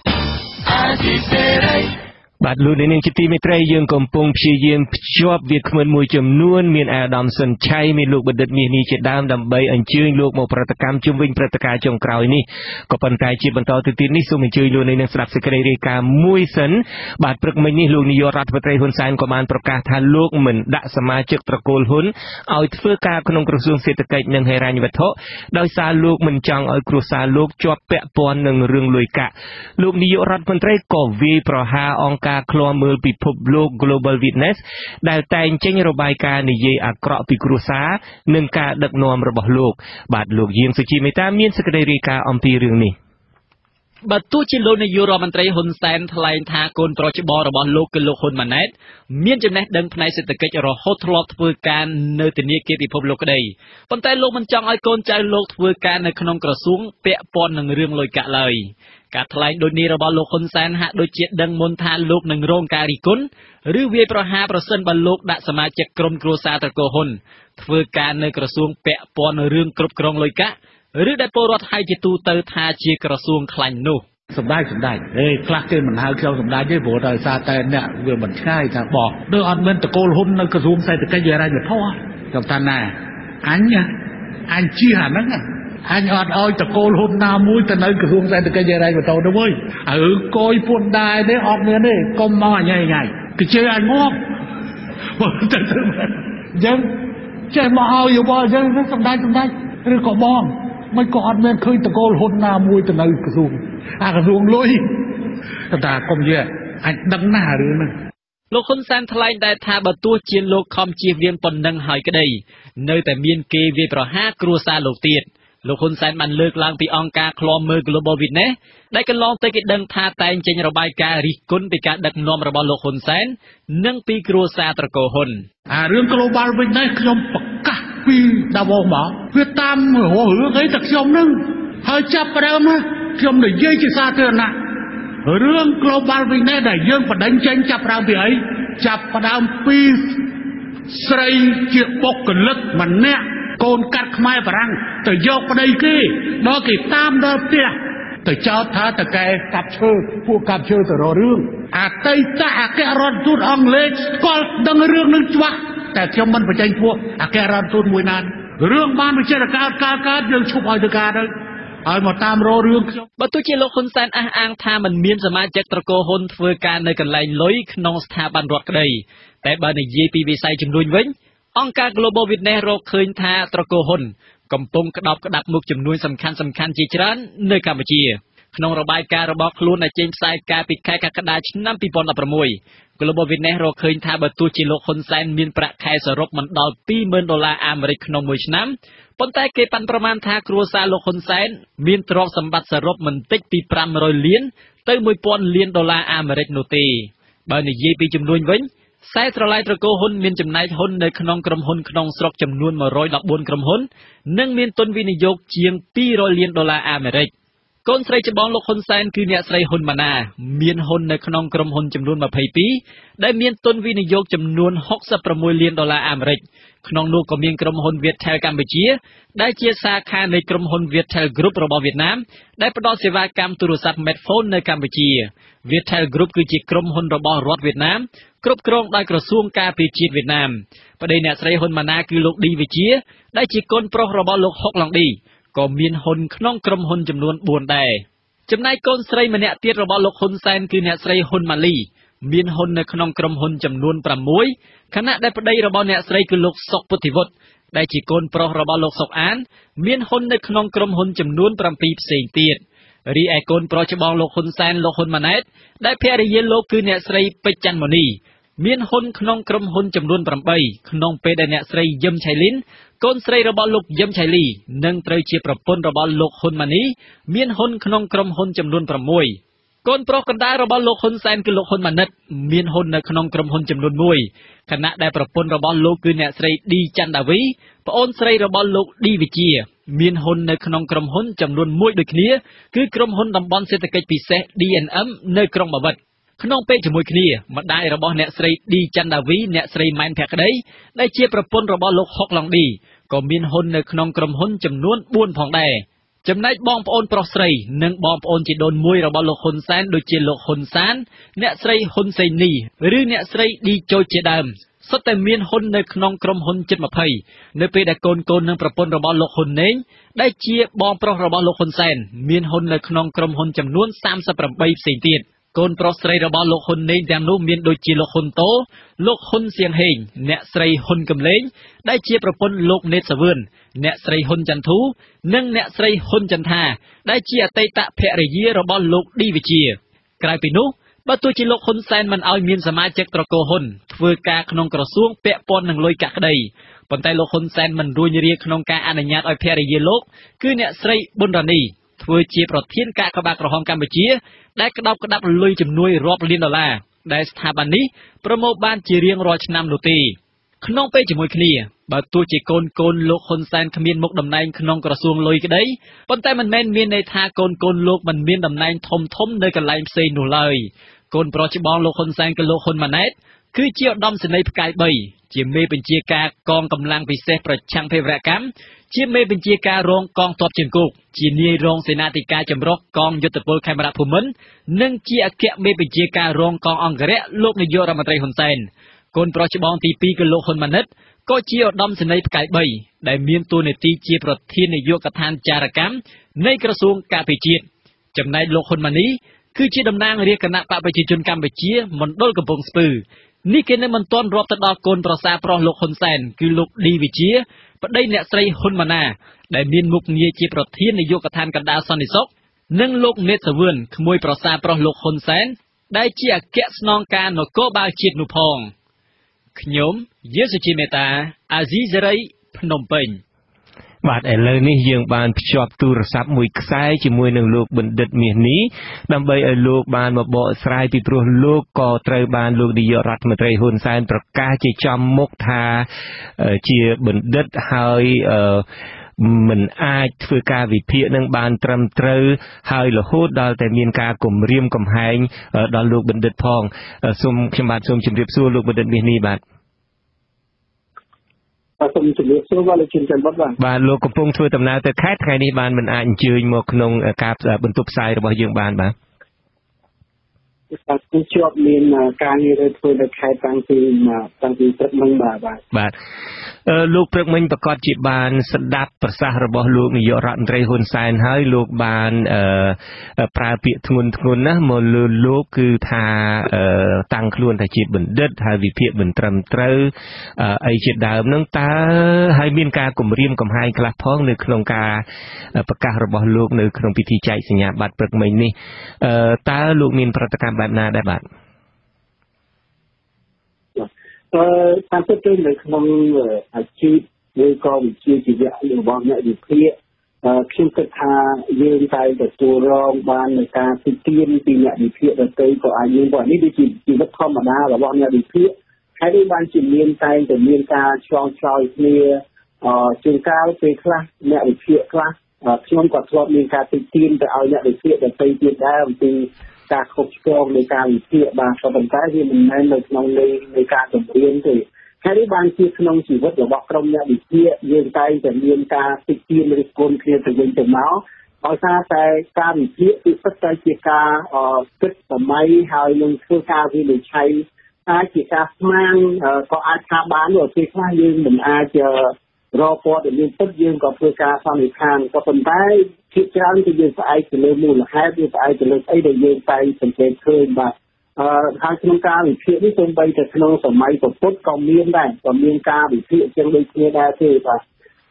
បាទលោកនាងជាទីមេត្រីយើងកំពុងព្យាយាមភ្ជាប់វាគ្មិនមួយចំនួនមានអាដាមសុនឆៃមានលោកបណ្ឌិតមាសនេះជាដើមដើម្បីអញ្ជើញលោកមកប្រតិកម្មជុំវិញព្រឹត្តិការណ៍ចុងក្រោយនេះក៏ប៉ុន្តែជាបន្តទៅទៀតនេះសូមអញ្ជើញលោកនាងស្ដាប់សេចក្តីរាយការណ៍មួយសិនបាទព្រឹកមិញនេះលោកនាយករដ្ឋមន្ត្រីហ៊ុនសែនក៏បានប្រកាសថាលោកមិនដាក់សមាជិកត្រកូលហ៊ុនឲ្យធ្វើការក្នុងក្រសួងសេដ្ឋកិច្ចនិងហិរញ្ញវត្ថុដោយសារលោកមិនចង់ឲ្យគ្រួសារលោកជាប់ពាក់ព័ន្ធនឹងរឿងលុយកាក់លោកនាយករដ្ឋមន្ត្រីក៏វាយប្រហារអង្គការឃ្លាំមើលពិភពលោក Global Witness ដែលតែងចេញរបាយការណ៍និយាយអាក្រក់ពីគ្រួសារនិងការដឹកនាំរបស់លោកបាទលោកយាងសុជីមេតាមានសេចក្តីរាយការណ៍អំពីរឿងនេះបើទោះជាលោកនាយករដ្ឋមន្ត្រីហ៊ុនសែនថ្លែងថាកូនប្រុសច្បងរបស់លោកគឺលោកហ៊ុនម៉ាណែតមានចំណេះដឹងផ្នែកសេដ្ឋកិច្ចរហូតធ្លាប់ធ្វើការនៅធនាគារពិភពលោកក្តីប៉ុន្តែលោកមិនចង់ឲ្យកូនចៅលោកធ្វើការនៅក្នុងក្រសួងពាក់ព័ន្ធនឹងរឿងលុយកាក់ឡើយការថ្លែងដូចនេះរបស់លោកហ៊ុនសែនហាក់ដូចជាដឹងមុនថាលោកនឹងរងការរិះគន់ឬវាយប្រហារប្រសិនបើលោកដាក់សមាជិកក្រុមគ្រួសារត្រកូលហ៊ុនធ្វើការនៅក្រសួងពាក់ព័ន្ធនឹងរឿងគ្រប់គ្រងលុយកាក់ឬដែលពលរដ្ឋហៅជាទូទៅថាជាក្រសួងខ្លាញ់នោះសម្ដេចខ្លះគេមិនហៅខ្ញុំសម្ដេចទេព្រោះដោយសារតែអ្នកវាមិនឆ្ងាយថាបោះដូចអត់មានតកូលហ៊ុននៅក្រសួងសេដ្ឋកិច្ចហិរញ្ញវត្ថុខ្ញុំថាណាអញជឿអាហ្នឹងអញអត់ឲ្យតកូលហ៊ុនណាមួយទៅនៅក្រសួងសេដ្ឋកិច្ចហិរញ្ញវត្ថុទៅវិញហើយកយពួនដែរទេអត់មានទេកុំមកអញថ្ងៃគេជឿអញមកបើទៅយើងចេះមកឲ្យយោបល់យើងសម្ដេចឬក៏បងមិនក៏អត់មានឃើញតកូលហ៊ុនណាមួយទៅនៅក្រសួងក្រសួងលុយតែកុំនិយាយអញដឹងណាស់រឿងហ្នឹងលោកហ៊ុនសែនថ្លែងដែរថាបើទោះជាលោកខំជៀសវាងប៉ុណ្ណឹងហើយក្តីនៅតែមានគេវាយប្រហារគ្រួសារលោកទៀតលោកហ៊ុនសែនបានលើកឡើងពីអង្គការឃ្លាំមើល Global Witness ដែលកន្លងទៅគេដឹងថាតែងចេញរបាយការណ៍រិះគន់ពីការដឹកនាំរបស់លោកហ៊ុនសែននិងពីគ្រួសារត្រកូលហ៊ុនរឿង Global Witness ខ្ញុំប្រកាសពីដាវ៉ូមកវាតាមរឿងអីតែខ្ញុំនឹងហើយចាប់ផ្ដើមខ្ញុំនិយាយជាសាធារណៈរឿង Global Witness ដែលយើងបដិញ្ញចេញចាប់ផ្ដើមពីអីចាប់ផ្ដើមពីស្រីជាបុគ្គលិកម្នាក់កូនកាត់ខ្មែរបារាំងទៅយកប្តីគេដល់គេតាមដល់ផ្ទះទៅចោទថាតកែកាប់ឈើពួកកាប់ឈើទៅរករឿងអតីតអគ្គរដ្ឋទូតអង់គ្លេសស្គាល់ដឹងរឿងនឹងច្បាស់តែខ្ញុំមិនបញ្ចេញពួកអគ្គរដ្ឋទូតមួយណារឿងបានវិចារកើតយើងឈប់ឲ្យទៅការទៅឲ្យមកតាមរករឿងខ្ញុំបើទោះជាលោកហ៊ុនសែនអះអាងថាមិនមានសមាជិកត្រកូលហ៊ុនធ្វើការនៅកន្លែងលុយក្នុងស្ថាប័នរដ្ឋក្តីតែបើនិយាយពីវិស័យជំនួញវិញអង្គការ Global Witness រកឃើញថាត្រកូលហ៊ុនកំពុងក្តាប់ក្តាប់មុខចំនួនសំខាន់ជាច្រើននៅកម្ពុជាក្នុងរបាយការណ៍របស់ខ្លួនដែលចេញផ្សាយកាលពីខែកក្កដាឆ្នាំ2016 Global Witness រកឃើញថាបើទោះជាលោកហ៊ុនសែនមានប្រាក់ខែសរុបមិនដល់$20,000អាមេរិកក្នុងមួយឆ្នាំប៉ុន្តែគេប៉ាន់ប្រមាណថាគ្រួសារលោកហ៊ុនសែនមានទ្រព្យសម្បត្តិសរុបមិនតិចពី$500 លានទៅ$1,000 លានអាមេរិកនោះទេបើនិយាយពីចំនួនវិញខ្សែស្រឡាយត្រកូលហ៊ុនមានចំណែកហ៊ុននៅក្នុងក្រុមហ៊ុនក្នុងស្រុកចំនួន114ក្រុមហ៊ុននិងមានទុនវិនិយោគជាង$200 លានអាមេរិកកូនស្រីច្បងលោកហ៊ុនសែនគឺអ្នកស្រីហ៊ុនម៉ាណាមានហ៊ុននៅក្នុងក្រុមហ៊ុនចំនួន22ដែលមានទុនវិនិយោគចំនួន$66 លានអាមេរិកក្នុងនោះក៏មានក្រុមហ៊ុន Viettel កម្ពុជាដែលជាសាខានៃក្រុមហ៊ុន Viettel Group របស់វៀតណាមដែលផ្ដល់សេវាកម្មទូរស័ព្ទ Smartphone នៅកម្ពុជា Viettel Group គឺជាក្រុមហ៊ុនរបស់រដ្ឋវៀតណាមគ្រប់គ្រងដោយក្រសួងការពារជាតិវៀតណាមប្តីអ្នកស្រីហ៊ុនម៉ាណាគឺលោកឌីវិជាដែលជាកូនប្រុសរបស់លោកហុកឡុងឌីក៏មានហ៊ុនក្នុងក្រុមហ៊ុនចំនួន4ដែរចំណែកកូនស្រីម្នាក់ទៀតរបស់លោកហ៊ុនសែនគឺអ្នកស្រីហ៊ុនម៉ាលីមានហ៊ុននៅក្នុងក្រុមហ៊ុនចំនួន6ខណៈដែលប្តីរបស់អ្នកស្រីគឺលោកសុកពុទ្ធិវុឌ្ឍដែលជាកូនប្រុសរបស់លោកសុកអានមានហ៊ុននៅក្នុងក្រុមហ៊ុនចំនួន7ផ្សេងទៀតរីឯកូនប្រុសច្បងលោកហ៊ុនសែនលោកហ៊ុនម៉ាណែតដែលភរិយាលោកគឺអ្នកស្រីពេជ្រច័ន្ទមនីមានហ៊ុនក្នុងក្រុមហ៊ុនចំនួន8ក្នុងពេលដែលអ្នកស្រីយឹមឆៃលីនកូនស្រីរបស់លោកយឹមឆៃលីនឹងត្រូវជាប្រពន្ធរបស់លោកហ៊ុនម៉ាណីមានហ៊ុនក្នុងក្រុមហ៊ុនចំនួន6កូនប្រុសកណ្ដាលរបស់លោកហ៊ុនសែនគឺលោកហ៊ុនម៉ាណិតមានហ៊ុននៅក្នុងក្រុមហ៊ុនចំនួន1ខណៈដែលប្រពន្ធរបស់លោកគឺអ្នកស្រីឌីច័ន្ទដាវីប្អូនស្រីរបស់លោកឌីវិជាមានហ៊ុននៅក្នុងក្រុមហ៊ុនចំនួន1ដូចគ្នាគឺក្រុមហ៊ុនតំបន់សេដ្ឋកិច្ចពិសេស DNM នៅក្រុងបាវិតក្នុងពេលជាមួយគ្នាម្ដាយរបស់អ្នកស្រីឌីច័ន្ទដាវីអ្នកស្រីម៉ែនភក្តីដែលជាប្រពន្ធរបស់លោកហុកឡុងឌីក៏មានហ៊ុននៅក្នុងក្រុមហ៊ុនចំនួន4ផងដែរចំណែកបងប្អូនប្រុសស្រីនិងបងប្អូនជីដូនមួយរបស់លោកហ៊ុនសែនដូចជាលោកហ៊ុនសានអ្នកស្រីហ៊ុនសេនីឬអ្នកស្រីឌីជូចជាដើមសុទ្ធតែមានហ៊ុននៅក្នុងក្រុមហ៊ុនជិត20នៅពេលដែលកូននិងប្រពន្ធរបស់លោកហ៊ុនណេងដែលជាបងប្រុសរបស់លោកហ៊ុនសែនមានហ៊ុននៅក្នុងក្រុមហ៊ុនចំនួន38ផ្សេងទៀតកូនប្រុសស្រីរបស់លោកហ៊ុនណេងទាំងនោះមានដូចជាលោកហ៊ុនតូលោកហ៊ុនសៀងហេងអ្នកស្រីហ៊ុនកំលេងដែលជាប្រពន្ធលោកណេតសាវឿនអ្នកស្រីហ៊ុនចន្ទធូនិងអ្នកស្រីហ៊ុនចន្ទថាដែលជាអតីតភរិយារបស់លោកឌីវិជាក្រៅពីនោះបើទោះជាលោកហ៊ុនសែនមិនឲ្យមានសមាជិកត្រកូលហ៊ុនធ្វើការក្នុងក្រសួងពាក់ព័ន្ធនឹងលុយកាក់ក្តីប៉ុន្តែលោកហ៊ុនសែនមិនរួញរាក្នុងការអនុញ្ញាតឲ្យភរិយាលោកគឺអ្នកស្រីប៊ុនរ៉ានីធ្វើជាប្រធានកាកបាទក្រហមកម្ពុជាដែលក្តោបក្តាប់លុយជំនួយរាប់លានដុល្លារដែលស្ថាប័ននេះប្រមូលបានជារៀងរាល់ឆ្នាំនោះទេក្នុងពេលជាមួយគ្នាបើទោះជាកូនលោកហ៊ុនសែនគ្មានមុខតំណែងក្នុងក្រសួងលុយក្តីប៉ុន្តែមិនមែនមានន័យថាកូនលោកមិនមានតំណែងធំនៅកន្លែងផ្សេងនោះឡើយកូនប្រុសច្បងលោកហ៊ុនសែនគឺលោកហ៊ុនម៉ាណែតគឺជាឧត្តមសេនីយ៍ផ្កាយ3ជាមេបញ្ជាការកងកម្លាំងពិសេសប្រឆាំងភេរវកម្មជាមេបញ្ជាការរងកងទ័ពជើងគោកជានាយរងសេនាធិការចម្រុះកងយុទ្ធពលខេមរភូមិន្ទនិងជាអគ្គមេបញ្ជាការរងកងអង្គរៈលោកនាយករដ្ឋមន្ត្រីហ៊ុនសែនកូនប្រុសច្បងទី2គឺលោកហ៊ុនម៉ាណិតក៏ជាឧត្តមសេនីយ៍ផ្កាយ3ដែលមានតួនាទីជាប្រធាននាយកដ្ឋានចារកម្មនៃក្រសួងការពារជាតិចំណែកលោកហ៊ុនម៉ាណីគឺជាតំណាងរាជគណៈបកប្រជាជនកម្ពុជាមណ្ឌលកំពង់ស្ពឺនេះគេនៅមិនទាន់រាប់ទៅដល់កូនប្រសារប្រុសលោកហ៊ុនសែនគឺលោកឌីវិជាប្តីអ្នកស្រីហ៊ុនម៉ាណាដែលមានមុខងារជាប្រធាននាយកដ្ឋានកណ្ដាលសន្តិសុខនិងលោកណេតសាវឿនក្មួយប្រសារប្រុសលោកហ៊ុនសែនដែលជាអគ្គស្នងការនគរបាលជាតិនោះផងខ្ញុំយេសុជីមេតាអាស៊ីសេរីភ្នំពេញបាទឥឡូវនេះយើងបានភ្ជាប់ទូរស័ព្ទមួយខ្សែជាមួយនឹងលោកបណ្ឌិតមាសនេះដើម្បីឲ្យលោកបានមកបកស្រាយពីព្រោះលោកក៏ត្រូវបានលោកនាយករដ្ឋមន្ត្រីហ៊ុនសែនប្រកាសជាចំមុខថាជាបណ្ឌិតហើយមិនអាចធ្វើការវិភាគនឹងបានត្រឹមត្រូវហើយរហូតដល់តែមានការគំរាមកំហែងដល់លោកបណ្ឌិតផងខ្ញុំបាទសូមជម្រាបសួរលោកបណ្ឌិតមាសនេះបាទសូមជម្រាបសួរបាទលោកជំទាវបាទលោកកំពុងធ្វើដំណើរទៅខេត្តថ្ងៃនេះបានមិនអាចអញ្ជើញមកក្នុងការបន្ទប់ផ្សាយរបស់យើងបានបាទជាប់មានការងារធ្វើនៅខេត្តតាំងពីព្រឹកមិញបាទលោកព្រឹកមិញប្រកាសជាបានស្ដាប់ប្រសាសន៍របស់លោកនាយករដ្ឋមន្ត្រីហ៊ុនសែនហើយលោកបានប្រើពាក្យធ្ងន់ណាស់មកលើលោកគឺថាតាំងខ្លួនថាជាបណ្ឌិតហើយវិភាគមិនត្រឹមត្រូវអីជាដើមហ្នឹងតើហើយមានការគំរាមកំហែងខ្លះផងនៅក្នុងការប្រកាសរបស់លោកនៅក្នុងពិធីចែកសញ្ញាបត្រព្រឹកមិញនេះតើលោកមានប្រតិកម្មបែបណាដែរបាទតាមពិតទៅនៅក្នុងអាជីពឬក៏វិជ្ជាជីវៈរបស់អ្នកវិភាគខ្ញុំគិតថាយើងតែទទួលរងបាននៃការទីទានពីអ្នកវិភាគដទៃក៏អាចមាននេះគឺជាជីវិតធម្មតារបស់អ្នកវិភាគហើយនេះបានជាមានតែមានការឆ្លងឆ្លើយគ្នាជាងកាលពេលខ្លះអ្នកវិភាគខ្លះខ្ញុំក៏ធ្លាប់មានការទីទានទៅឲ្យអ្នកវិភាគដទៃទៀតដែរអំពីការខុសឆ្គងនៃការវិភាគបាទក៏ប៉ុន្តែវាមិនមែននៅក្នុងនៃការគម្រាមទេហើយនេះបានជាក្នុងជីវិតរបស់ក្រុមអ្នកវិភាគយើងតែងតែមានការទីទានឬគុណគ្នាទៅវិញទៅមកដោយសារតែការវិភាគគឺពិតតែជាការគិតសម័យហើយនឹងធ្វើការវិនិច្ឆ័យអាចជាការស្មានក៏អាចថាបាននៅពេលខ្លះយើងមិនអាចរកព័ត៌មានពិតយើងក៏ធ្វើការសន្និដ្ឋានក៏ប៉ុន្តែជាច្រើនគឺយើងផ្អែកទៅលើមូលហេតុយើងផ្អែកទៅលើអីដែលយើងតែសង្កេតឃើញបាទហើយក្នុងការវិភាគនេះសូម្បីតែក្នុងសម័យពុទ្ធក៏មានដែរក៏មានការវិភាគចឹងដូចគ្នាដែរទេបាទ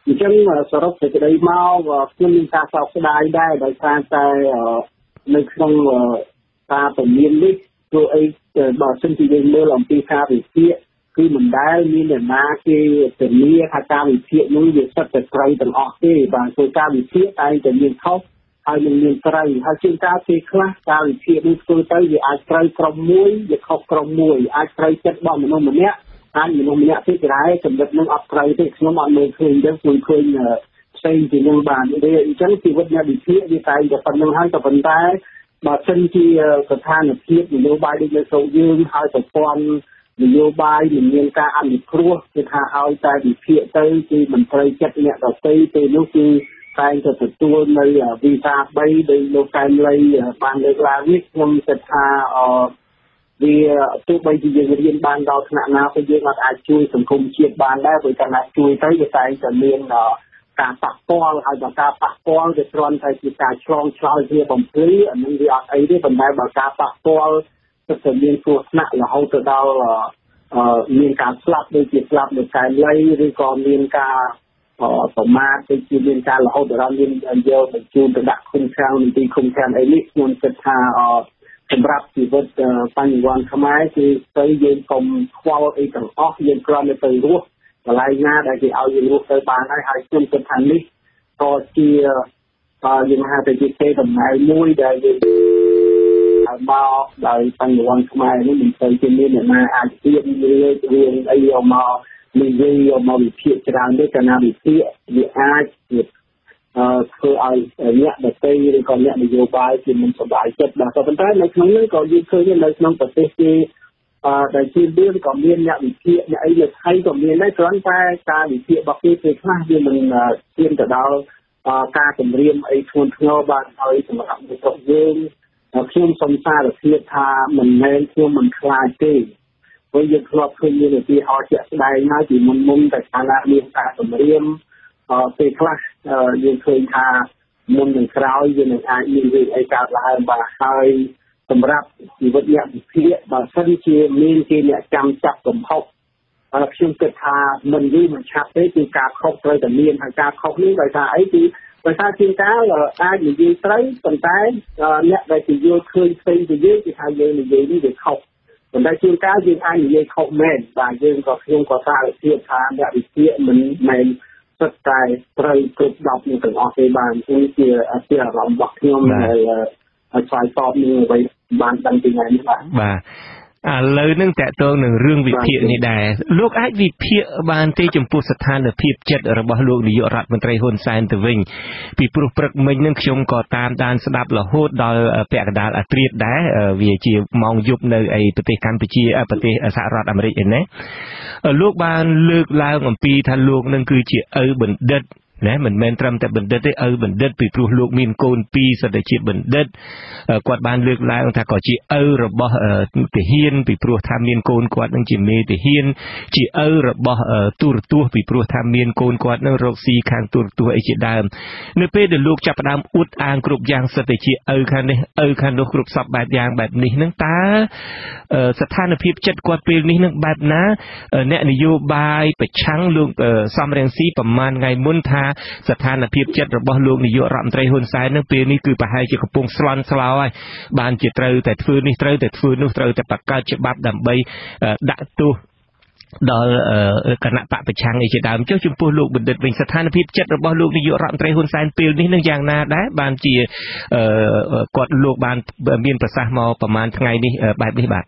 អញ្ចឹងសរុបសេចក្តីមកខ្ញុំមានការសោកស្ដាយដែរដោយសារតែនៅក្នុងការពមៀននេះព្រោះអីបើសិនជាយើងមើលអំពីការវិភាគគឺមិនដែលមានអ្នកណាគេធានាថាការវិភាគនោះវាសិតតែត្រូវទាំងអស់ទេបាទព្រោះការវិភាគតែងតែមានខុសហើយនឹងមានត្រូវហើយជាងការពេលខ្លះការវិភាគនេះធ្វើទៅវាអាចត្រូវក្រុមមួយវាខុសក្រុមមួយអាចត្រូវចិត្តរបស់មនុស្សម្នាក់អាចមនុស្សម្នាក់ទៀតដែរចំណុចនឹងអត់ត្រូវទេខ្ញុំអត់មើលឃើញទេខ្ញុំឃើញផ្សេងពីនឹងបានទេអញ្ចឹងជីវិតអ្នកវិភាគវាតែងតែប៉ុណ្្នឹងហើយក៏ប៉ុន្តែបើសិនជាស្ថានភាពនយោបាយដូចនៅស្រុកយើងហើយប្រព័ន្ធនយោបាយមិនមានការអនុគ្រោះគឺថាឲ្យតែវិភាគទៅគឺមិនត្រូវចិត្តអ្នកដទៃពេលនោះគឺតែងតែទទួលនៅវីសា3ដោយលោកកែមលីបានលើកឡើងនេះខ្ញុំគិតថាវាទោះបីជាយើងរៀនបានដល់ថ្នាក់ណាក៏យើងអាចជួយសង្គមជាតិបានដែរព្រោះតែអាចជួយទៅវាតែងតែមានការប៉ះពាល់ហើយបើការប៉ះពាល់វាគ្រាន់តែជាការឆ្លងឆ្លើយវាបំភ្លឺអានឹងវាអត់អីទេប៉ុន្តែបើការប៉ះពាល់គឺតែមានគ្រោះថ្នាក់រហូតទៅដល់មានការស្លាប់ដូចជាស្លាប់នៅកែមលីឬក៏មានការប្រមាថដូចជាមានការរហូតដល់មានយកបញ្ជូនទៅដាក់ឃុំឃាំងទីឃុំឃាំងអីនេះខ្ញុំគិតថាសម្រាប់ជីវិតបញ្ញវន្តខ្មែរគឺទៅយើងកុំខ្វល់អីទាំងអស់យើងគ្រាន់តែទៅរស់កន្លែងណាដែលគេឲ្យយើងរស់ទៅបានហើយខ្ញុំគិតថានេះក៏ជាយើងហៅថាជាគេដំណើរមួយដែលយើងមកដោយបញ្ញវន្តខ្មែរនេះមិនទៅជាមានអ្នកណាអាចទៀនលើករឿងអីយកមកនិយាយយកមកវិភាគច្រើនទេកាលណាវិភាគវាអាចធ្វើឲ្យអ្នកដទៃឬក៏អ្នកនយោបាយជាមិនសប្បាយចិត្តបាទក៏ប៉ុន្តែនៅក្នុងនេះក៏យើងឃើញនៅក្នុងប្រទេសគេដែលជាលឿនក៏មានអ្នកវិភាគអ្នកអីនៅថៃក៏មានដែរគ្រាន់តែការវិភាគរបស់គេពេលខ្លះវាមិនទានទៅដល់ការគម្រាមអីធ្ងន់ធ្ងរបានហើយសម្រាប់ប្រទេសយើងខ្ញុំសូមសារភាពថាមិនមែនខ្ញុំមិនខ្លាចទេព្រោះយើងធ្លាប់ឃើញមានឧទាហរណ៍ជាក់ស្ដែងហើយពីមុនតែកាលណាមានការគម្រាមពេលខ្លះយើងឃើញថាមុននឹងក្រោយវានឹងអាចមានរឿងអីកើតឡើងបាទហើយសម្រាប់ជីវិតអ្នកវិភាគបើសិនជាមានគេអ្នកចាំចាប់កំហុសខ្ញុំគិតថាមិនយូរមិនឆាប់ទេគឺការខុសត្រូវតែមានហើយការខុសនេះដោយសារអីគឺដោយសារជាងកាលអាចនិយាយត្រូវប៉ុន្តែអ្នកដែលជាយល់ឃើញផ្សេងពីយើងគឺថាយើងនិយាយនេះវាខុសប៉ុន្តែជាងកាលយើងអាចនិយាយខុសមែនបាទយើងក៏ខ្ញុំក៏សារភាពថាអ្នកវិភាគមិនមែនសិតតែត្រូវគ្រប់10នឹងទាំងអស់ទេបាទគឺជាអារម្មណ៍របស់ខ្ញុំដែលឆ្លើយតបនឹងអ្វីបានដឹងពីថ្ងៃនេះបាទឥឡូវនឹងតកតងនឹងរឿងវិភាគនេះដែរលោកអាចវិភាគបានទេចំពោះស្ថានភាពចិត្តរបស់លោកនាយករដ្ឋមន្ត្រីហ៊ុនសែនទៅវិញពីព្រោះព្រឹកមិញនឹងខ្ញុំក៏តាមដានស្ដាប់រហូតដល់ពាក់កណ្ដាលអាត្រៀតដែរវាជាម៉ោងយប់នៅប្រទេសកម្ពុជាប្រទេសសហរដ្ឋអាមេរិកឯនេះលោកបានលើកឡើងអំពីថាលោកនឹងគឺជាឪបណ្ឌិតណាមិនមែនត្រឹមតែបណ្ឌិតទេឪបណ្ឌិតពីព្រោះលោកមានកូន2សិតតែជាបណ្ឌិតគាត់បានលើកឡើងថាក៏ជាឪរបស់ទាហានពីព្រោះថាមានកូនគាត់នឹងជាមេទាហានជាឪរបស់ទូរទស្សន៍ពីព្រោះថាមានកូនគាត់នឹងរកស៊ីខាងទូរទស្សន៍អីជាដើមនៅពេលដែលលោកចាប់ផ្ដើមអួតអាងគ្រប់យ៉ាងសិតតែជាឪខាងនេះឪខាងនោះគ្រប់សពបែបយ៉ាងបែបនេះនឹងតើស្ថានភាពចិត្តគាត់ពេលនេះនឹងបែបណាអ្នកនយោបាយប្រឆាំងលោកសំរងស៊ីប្រហែលថ្ងៃមុនថាស្ថានភាពចិត្តរបស់លោកនាយករដ្ឋមន្ត្រីហ៊ុនសែននឹងពេលនេះគឺប្រហែលជាកំពុងស្លន់ស្លោហើយបានជាត្រូវតែធ្វើនេះត្រូវតែធ្វើនោះត្រូវតែបង្កើតច្បាប់ដើម្បីដាក់ទោសដល់គណៈបកប្រឆាំងអីជាដើមចុះចំពោះលោកបណ្ឌិតវិញស្ថានភាពចិត្តរបស់លោកនាយករដ្ឋមន្ត្រីហ៊ុនសែនពេលនេះនឹងយ៉ាងណាដែរបានជាគាត់លោកបានមានប្រសាសន៍មកប្រហែលថ្ងៃនេះបែបនេះបាទ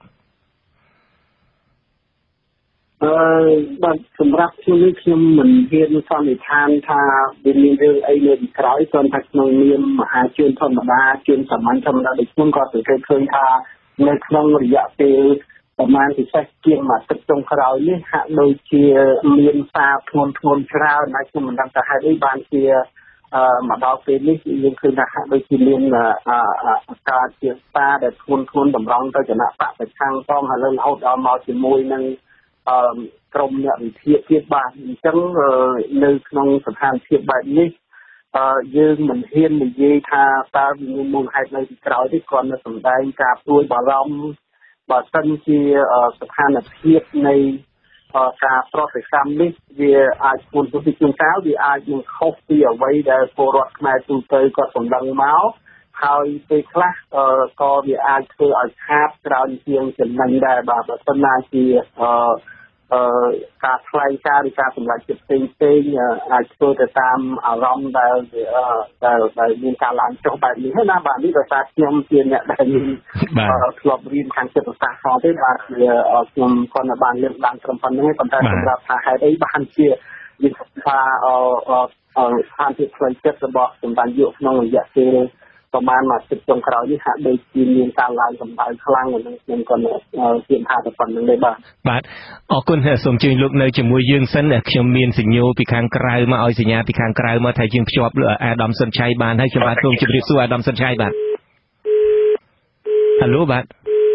បាទសម្រាប់ខ្ញុំមិនហ៊ានសន្និដ្ឋានថាវាមានរឿងអីនៅពីក្រោយគ្រាន់តែក្នុងនាមមហាជនធម្មតាជនសាមញ្ញធម្មតាដូចខ្ញុំក៏សង្កេតឃើញថានៅក្នុងរយៈពេលប្រហែលពិសេសជាងមួយទឹកចុងក្រោយនេះហាក់ដូចជាមានសារធ្ងន់ច្រើនហើយខ្ញុំមិនដឹងថាហេតុអីបានជាមកដល់ពេលនេះយើងឃើញថាហាក់ដូចជាមានការជាសារដែលធ្ងន់តម្រង់ទៅគណៈបកប្រឆាំងផងហើយរហូតដល់មកជាមួយនឹងក្រុមអ្នកវិភាគទៀតបាទអញ្ចឹងនៅក្នុងស្ថានភាពបែបនេះយើងមិនហ៊ាននិយាយថាតើវាមានមូលហេតុនៅពីក្រោយទេគ្រាន់តែសម្ដែងការព្រួយបារម្ភបើសិនជាស្ថានភាពនៃការប្រតិកម្មនេះវាអាចគួរទៅជួនកាលវាអាចនឹងខុសពីអ្វីដែលពលរដ្ឋខ្មែរទូទៅគាត់សម្លឹងមកហើយពេលខ្លះក៏វាអាចធ្វើឲ្យខាតច្រើនជាងចំណេញដែរបាទបើសិនណាជាការថ្លែងការណ៍ឬការសម្រេចចិត្តផ្សេងអាចធ្វើទៅតាមអារម្មណ៍ដែលមានការឡើងចុះបែបនេះហើយណាបាទនេះដោយសារខ្ញុំជាអ្នកដែលមានធ្លាប់រៀនខាងចិត្តសាស្ត្រផងទេបាទខ្ញុំគាត់នៅបានលើកឡើងត្រឹមប៉ុណ្្នឹងប៉ុន្តែសម្រាប់ថាហេតុអីបានជាមានថាស្ថានភាពផ្លូវចិត្តរបស់សម្ដេចយកក្នុងរយៈពេលប្រហែលមួយទឹកចុងក្រោយនេះហាក់ដូចជាមានការឡើងកម្ដៅខ្លាំងនិងខ្ញុំក៏ជឿថាតែប៉ុណ្្នឹងទេបាទអរគុណសូមអញ្ជើញលោកនៅជាមួយយើងសិនខ្ញុំមានសញ្ញោពីខាងក្រៅមកឲ្យសញ្ញាពីខាងក្រៅមកថាយើងភ្ជាប់អាដាមសុនឆៃបានហើយខ្ញុំបាទសូមជម្រាបសួរអាដាមសុនឆៃបាទហៅឡូបាទ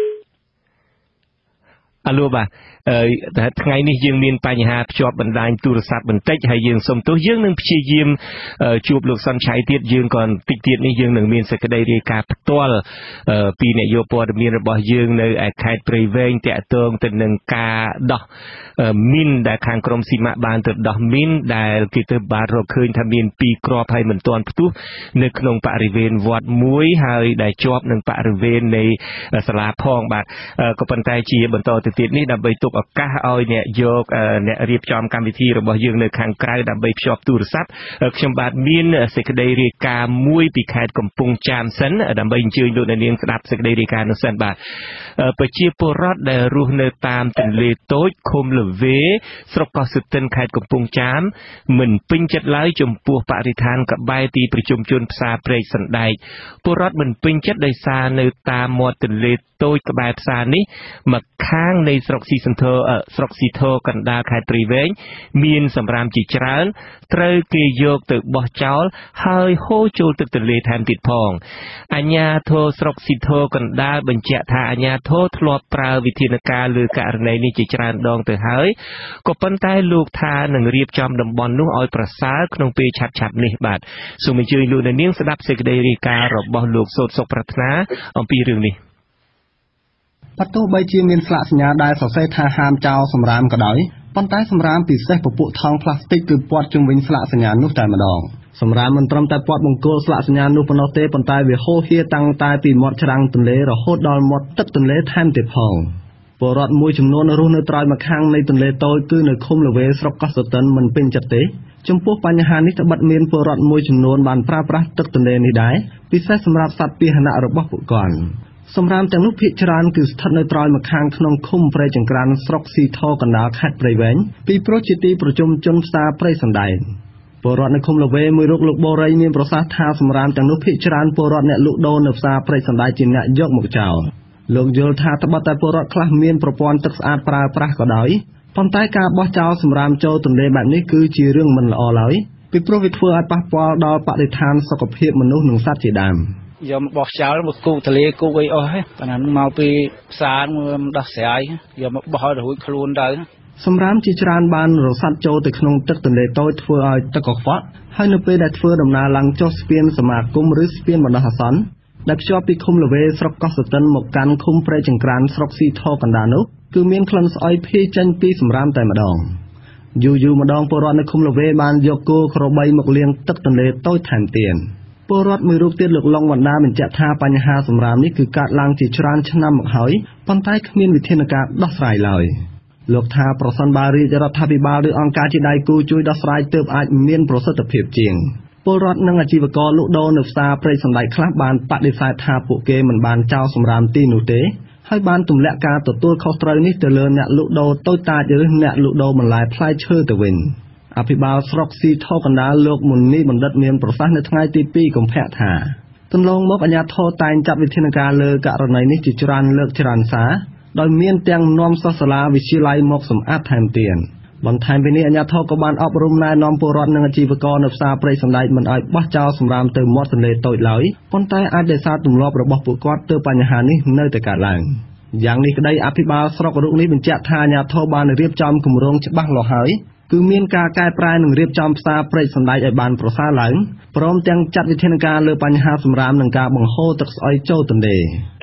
ថ្ងៃនេះយើងមានបញ្ហាភ្ជាប់បណ្ដាញទូរស័ព្ទបន្តិចហើយយើងសូមទោសយើងនឹងព្យាយាមជួបលោកសុនឆៃទៀតយើងក៏តិចទៀតនេះយើងនឹងមានសេចក្តីរាយការណ៍ផ្ទាល់ពីអ្នកយកព័ត៌មានរបស់យើងនៅឯខេត្តព្រៃវែងតាក់ទងទៅនឹងការដោះមីនដែលខាងក្រមស៊ីម៉ាក់បានទៅដោះមីនដែលគេទៅបានរកឃើញថាមាន2គ្រាប់ហើយមិនទាន់ផ្ទុះនៅក្នុងបរិវេណវត្តមួយហើយដែលជាប់នឹងបរិវេណនៃសាលាផងបាទក៏ប៉ុន្តែជាបន្តទៅទៀតនេះដើម្បីទុកឱកាសឲ្យអ្នកយកអ្នករៀបចំកម្មវិធីរបស់យើងនៅខាងក្រៅដើម្បីភ្ជាប់ទូរស័ព្ទខ្ញុំបាទមានសេចក្តីរាយការណ៍មួយពីខេត្តកំពង់ចាមសិនដើម្បីអញ្ជើញលោកអ្នកនាងស្ដាប់សេចក្តីរាយការណ៍នោះសិនបាទប្រជាពលរដ្ឋដែលរស់នៅតាមទន្លេតូចឃុំលវេស្រុកកោះសុទិនខេត្តកំពង់ចាមមិនពេញចិត្តឡើយចំពោះបរិស្ថានកបែរទីប្រជុំជនផ្សារព្រែកសណ្ដែកពលរដ្ឋមិនពេញចិត្តដោយសារនៅតាមមាត់ទន្លេតូចក្បែរផ្សារនេះមកខាងនៃស្រុកស៊ីធរកណ្ដាលខេត្តព្រៃវែងមានសម្រាមជាច្រើនត្រូវគេយកទៅបោះចោលហើយហូរចូលទឹកទន្លេថែមទៀតផងអាជ្ញាធរស្រុកស៊ីធរកណ្ដាលបញ្ជាក់ថាអាជ្ញាធរធ្លាប់ប្រើវិធានការលើករណីនេះជាច្រើនដងទៅហើយក៏ប៉ុន្តែលោកថានឹងរៀបចំតំបន់នោះឲ្យប្រសើរក្នុងពេលឆាប់នេះបាទសូមអញ្ជើញលោកអ្នកនាងស្ដាប់សេចក្តីរាយការណ៍របស់លោកសូតសុខប្រាថ្នាអំពីរឿងនេះបើទោះបីជាមានស្លាកសញ្ញាដែលសរសេរថាហាមចោលសម្រាមក៏ដោយប៉ុន្តែសម្រាមពិសេសពពួកថង់ផ្លាស្ទិកគឺព័ទ្ធជុំវិញស្លាកសញ្ញានោះតែម្ដងសម្រាមមិនត្រឹមតែព័ទ្ធបង្គោលស្លាកសញ្ញានោះប៉ុណ្ណោះទេប៉ុន្តែវាហូរហៀតាំងតែពីមាត់ច្រាំងទន្លេរហូតដល់មាត់ទឹកទន្លេថែមទៀតផងពលរដ្ឋមួយចំនួនរស់នៅត្រើយម្ខាងនៃទន្លេតូចគឺនៅឃុំលវេស្រុកកោះសុទិនមិនពេញចិត្តទេចំពោះបញ្ហានេះត្បិតមានពលរដ្ឋមួយចំនួនបានប្រើប្រាស់ទឹកទន្លេនេះដែរពិសេសសម្រាប់សត្វពាហនៈរបស់ពួកគាត់សម្រាមទាំងនោះភាគច្រើនគឺស្ថិតនៅត្រើយម្ខាងក្នុងឃុំព្រៃចង្ក្រានស្រុកស៊ីធរកណ្ដាលខេត្តព្រៃវែងពីព្រោះជាទីប្រជុំជនផ្សារព្រៃសណ្ដែកពលរដ្ឋនៅឃុំលវេមួយរូបលោកបូរីមានប្រសាសន៍ថាសម្រាមទាំងនោះភាគច្រើនពលរដ្ឋអ្នកលក់ដូរនៅផ្សារព្រៃសណ្ដែកជាអ្នកយកមកចោលលោកយល់ថាត្បិតតែពលរដ្ឋខ្លះមានប្រព័ន្ធទឹកស្អាតប្រើប្រាស់ក៏ដោយប៉ុន្តែការបោះចោលសម្រាមចូលទន្លេបែបនេះគឺជារឿងមិនល្អឡើយពីព្រោះវាធ្វើឲ្យប៉ះពាល់ដល់បរិស្ថានសុខភាពមនុស្សនិងសត្វជាដើមយកមកបោះចោលមកគូទន្លេគូអីអស់ហ្នឹងប៉ុន្តែមកពីផ្សារមកដោះស្រាយយកមកបោះឲ្យរួចខ្លួនទៅសម្រាមជាច្រើនបានរសាត់ចូលទៅក្នុងទឹកទន្លេតូចធ្វើឲ្យទឹកកខ្វក់ហើយនៅពេលដែលធ្វើដំណើរឡើងចុះស្ពានសមាគមឬស្ពានបណ្ដោះអាសន្នដែលភ្ជាប់ពីឃុំលវេស្រុកកោះសុទិនមកកាន់ឃុំព្រៃចង្ក្រានស្រុកស៊ីធរកណ្ដាលនោះគឺមានក្លិនស្អុយភាយចេញពីសម្រាមតែម្ដងយូរម្ដងពលរដ្ឋនៅឃុំលវេបានយកគោក្របីមកលាងទឹកទន្លេតូចថែមទៀតពលរដ្ឋមួយរូបទៀតលោកឡុងវណ្ដាបញ្ជាក់ថាបញ្ហាសម្រាមនេះគឺកើតឡើងជាច្រើនឆ្នាំមកហើយប៉ុន្តែគ្មានវិធានការដោះស្រាយឡើយលោកថាប្រសិនបើរាជរដ្ឋាភិបាលឬអង្គការជាដៃគូជួយដោះស្រាយទើបអាចមានប្រសិទ្ធភាពជាងពលរដ្ឋនិងអាជីវករលក់ដូរនៅផ្សារព្រៃសណ្ដែកខ្លះបានបដិសេធថាពួកគេមិនបានចោលសម្រាមទីនោះទេហើយបានទម្លាក់ការទទួលខុសត្រូវនេះទៅលើអ្នកលក់ដូរតូចតាចឬអ្នកលក់ដូរបន្លែផ្លែឈើទៅវិញអភិបាលស្រុកស៊ីធរកណ្ដាលលោកមុននីបណ្ឌិតមានប្រសាសន៍នៅថ្ងៃទី2កុម្ភៈថាទន្លងមកអាជ្ញាធរតែងចាត់វិធានការលើករណីនេះជាច្រើនលើកច្រើនសារដោយមានទាំងនាំសិស្សសាលាវិទ្យាល័យមកសម្អាតថែមទៀតបន្ថែមពីនេះអាជ្ញាធរក៏បានអប់រំណែនាំពលរដ្ឋនិងអាជីវករនៅផ្សារព្រៃសណ្ដែកមិនឲ្យបោះចោលសម្រាមទៅមាត់ទន្លេតូចឡើយប៉ុន្តែអាចដោយសារទម្លាប់របស់ពួកគាត់ទើបបញ្ហានេះនៅតែកើតឡើងយ៉ាងនេះក្តីអភិបាលស្រុករូបនេះបញ្ជាក់ថាអាជ្ញាធរបានរៀបចំគម្រោងច្បាស់លាស់ហើយគឺមានការកែប្រែនិងរៀបចំផ្សារព្រៃសណ្ដែកឲ្យបានប្រសើរឡើងព្រមទាំងចាត់វិធានការលើបញ្ហាសម្រាមនិងការបង្ហូរទឹកស្អុយចូលទន្លេព្រោះរឿង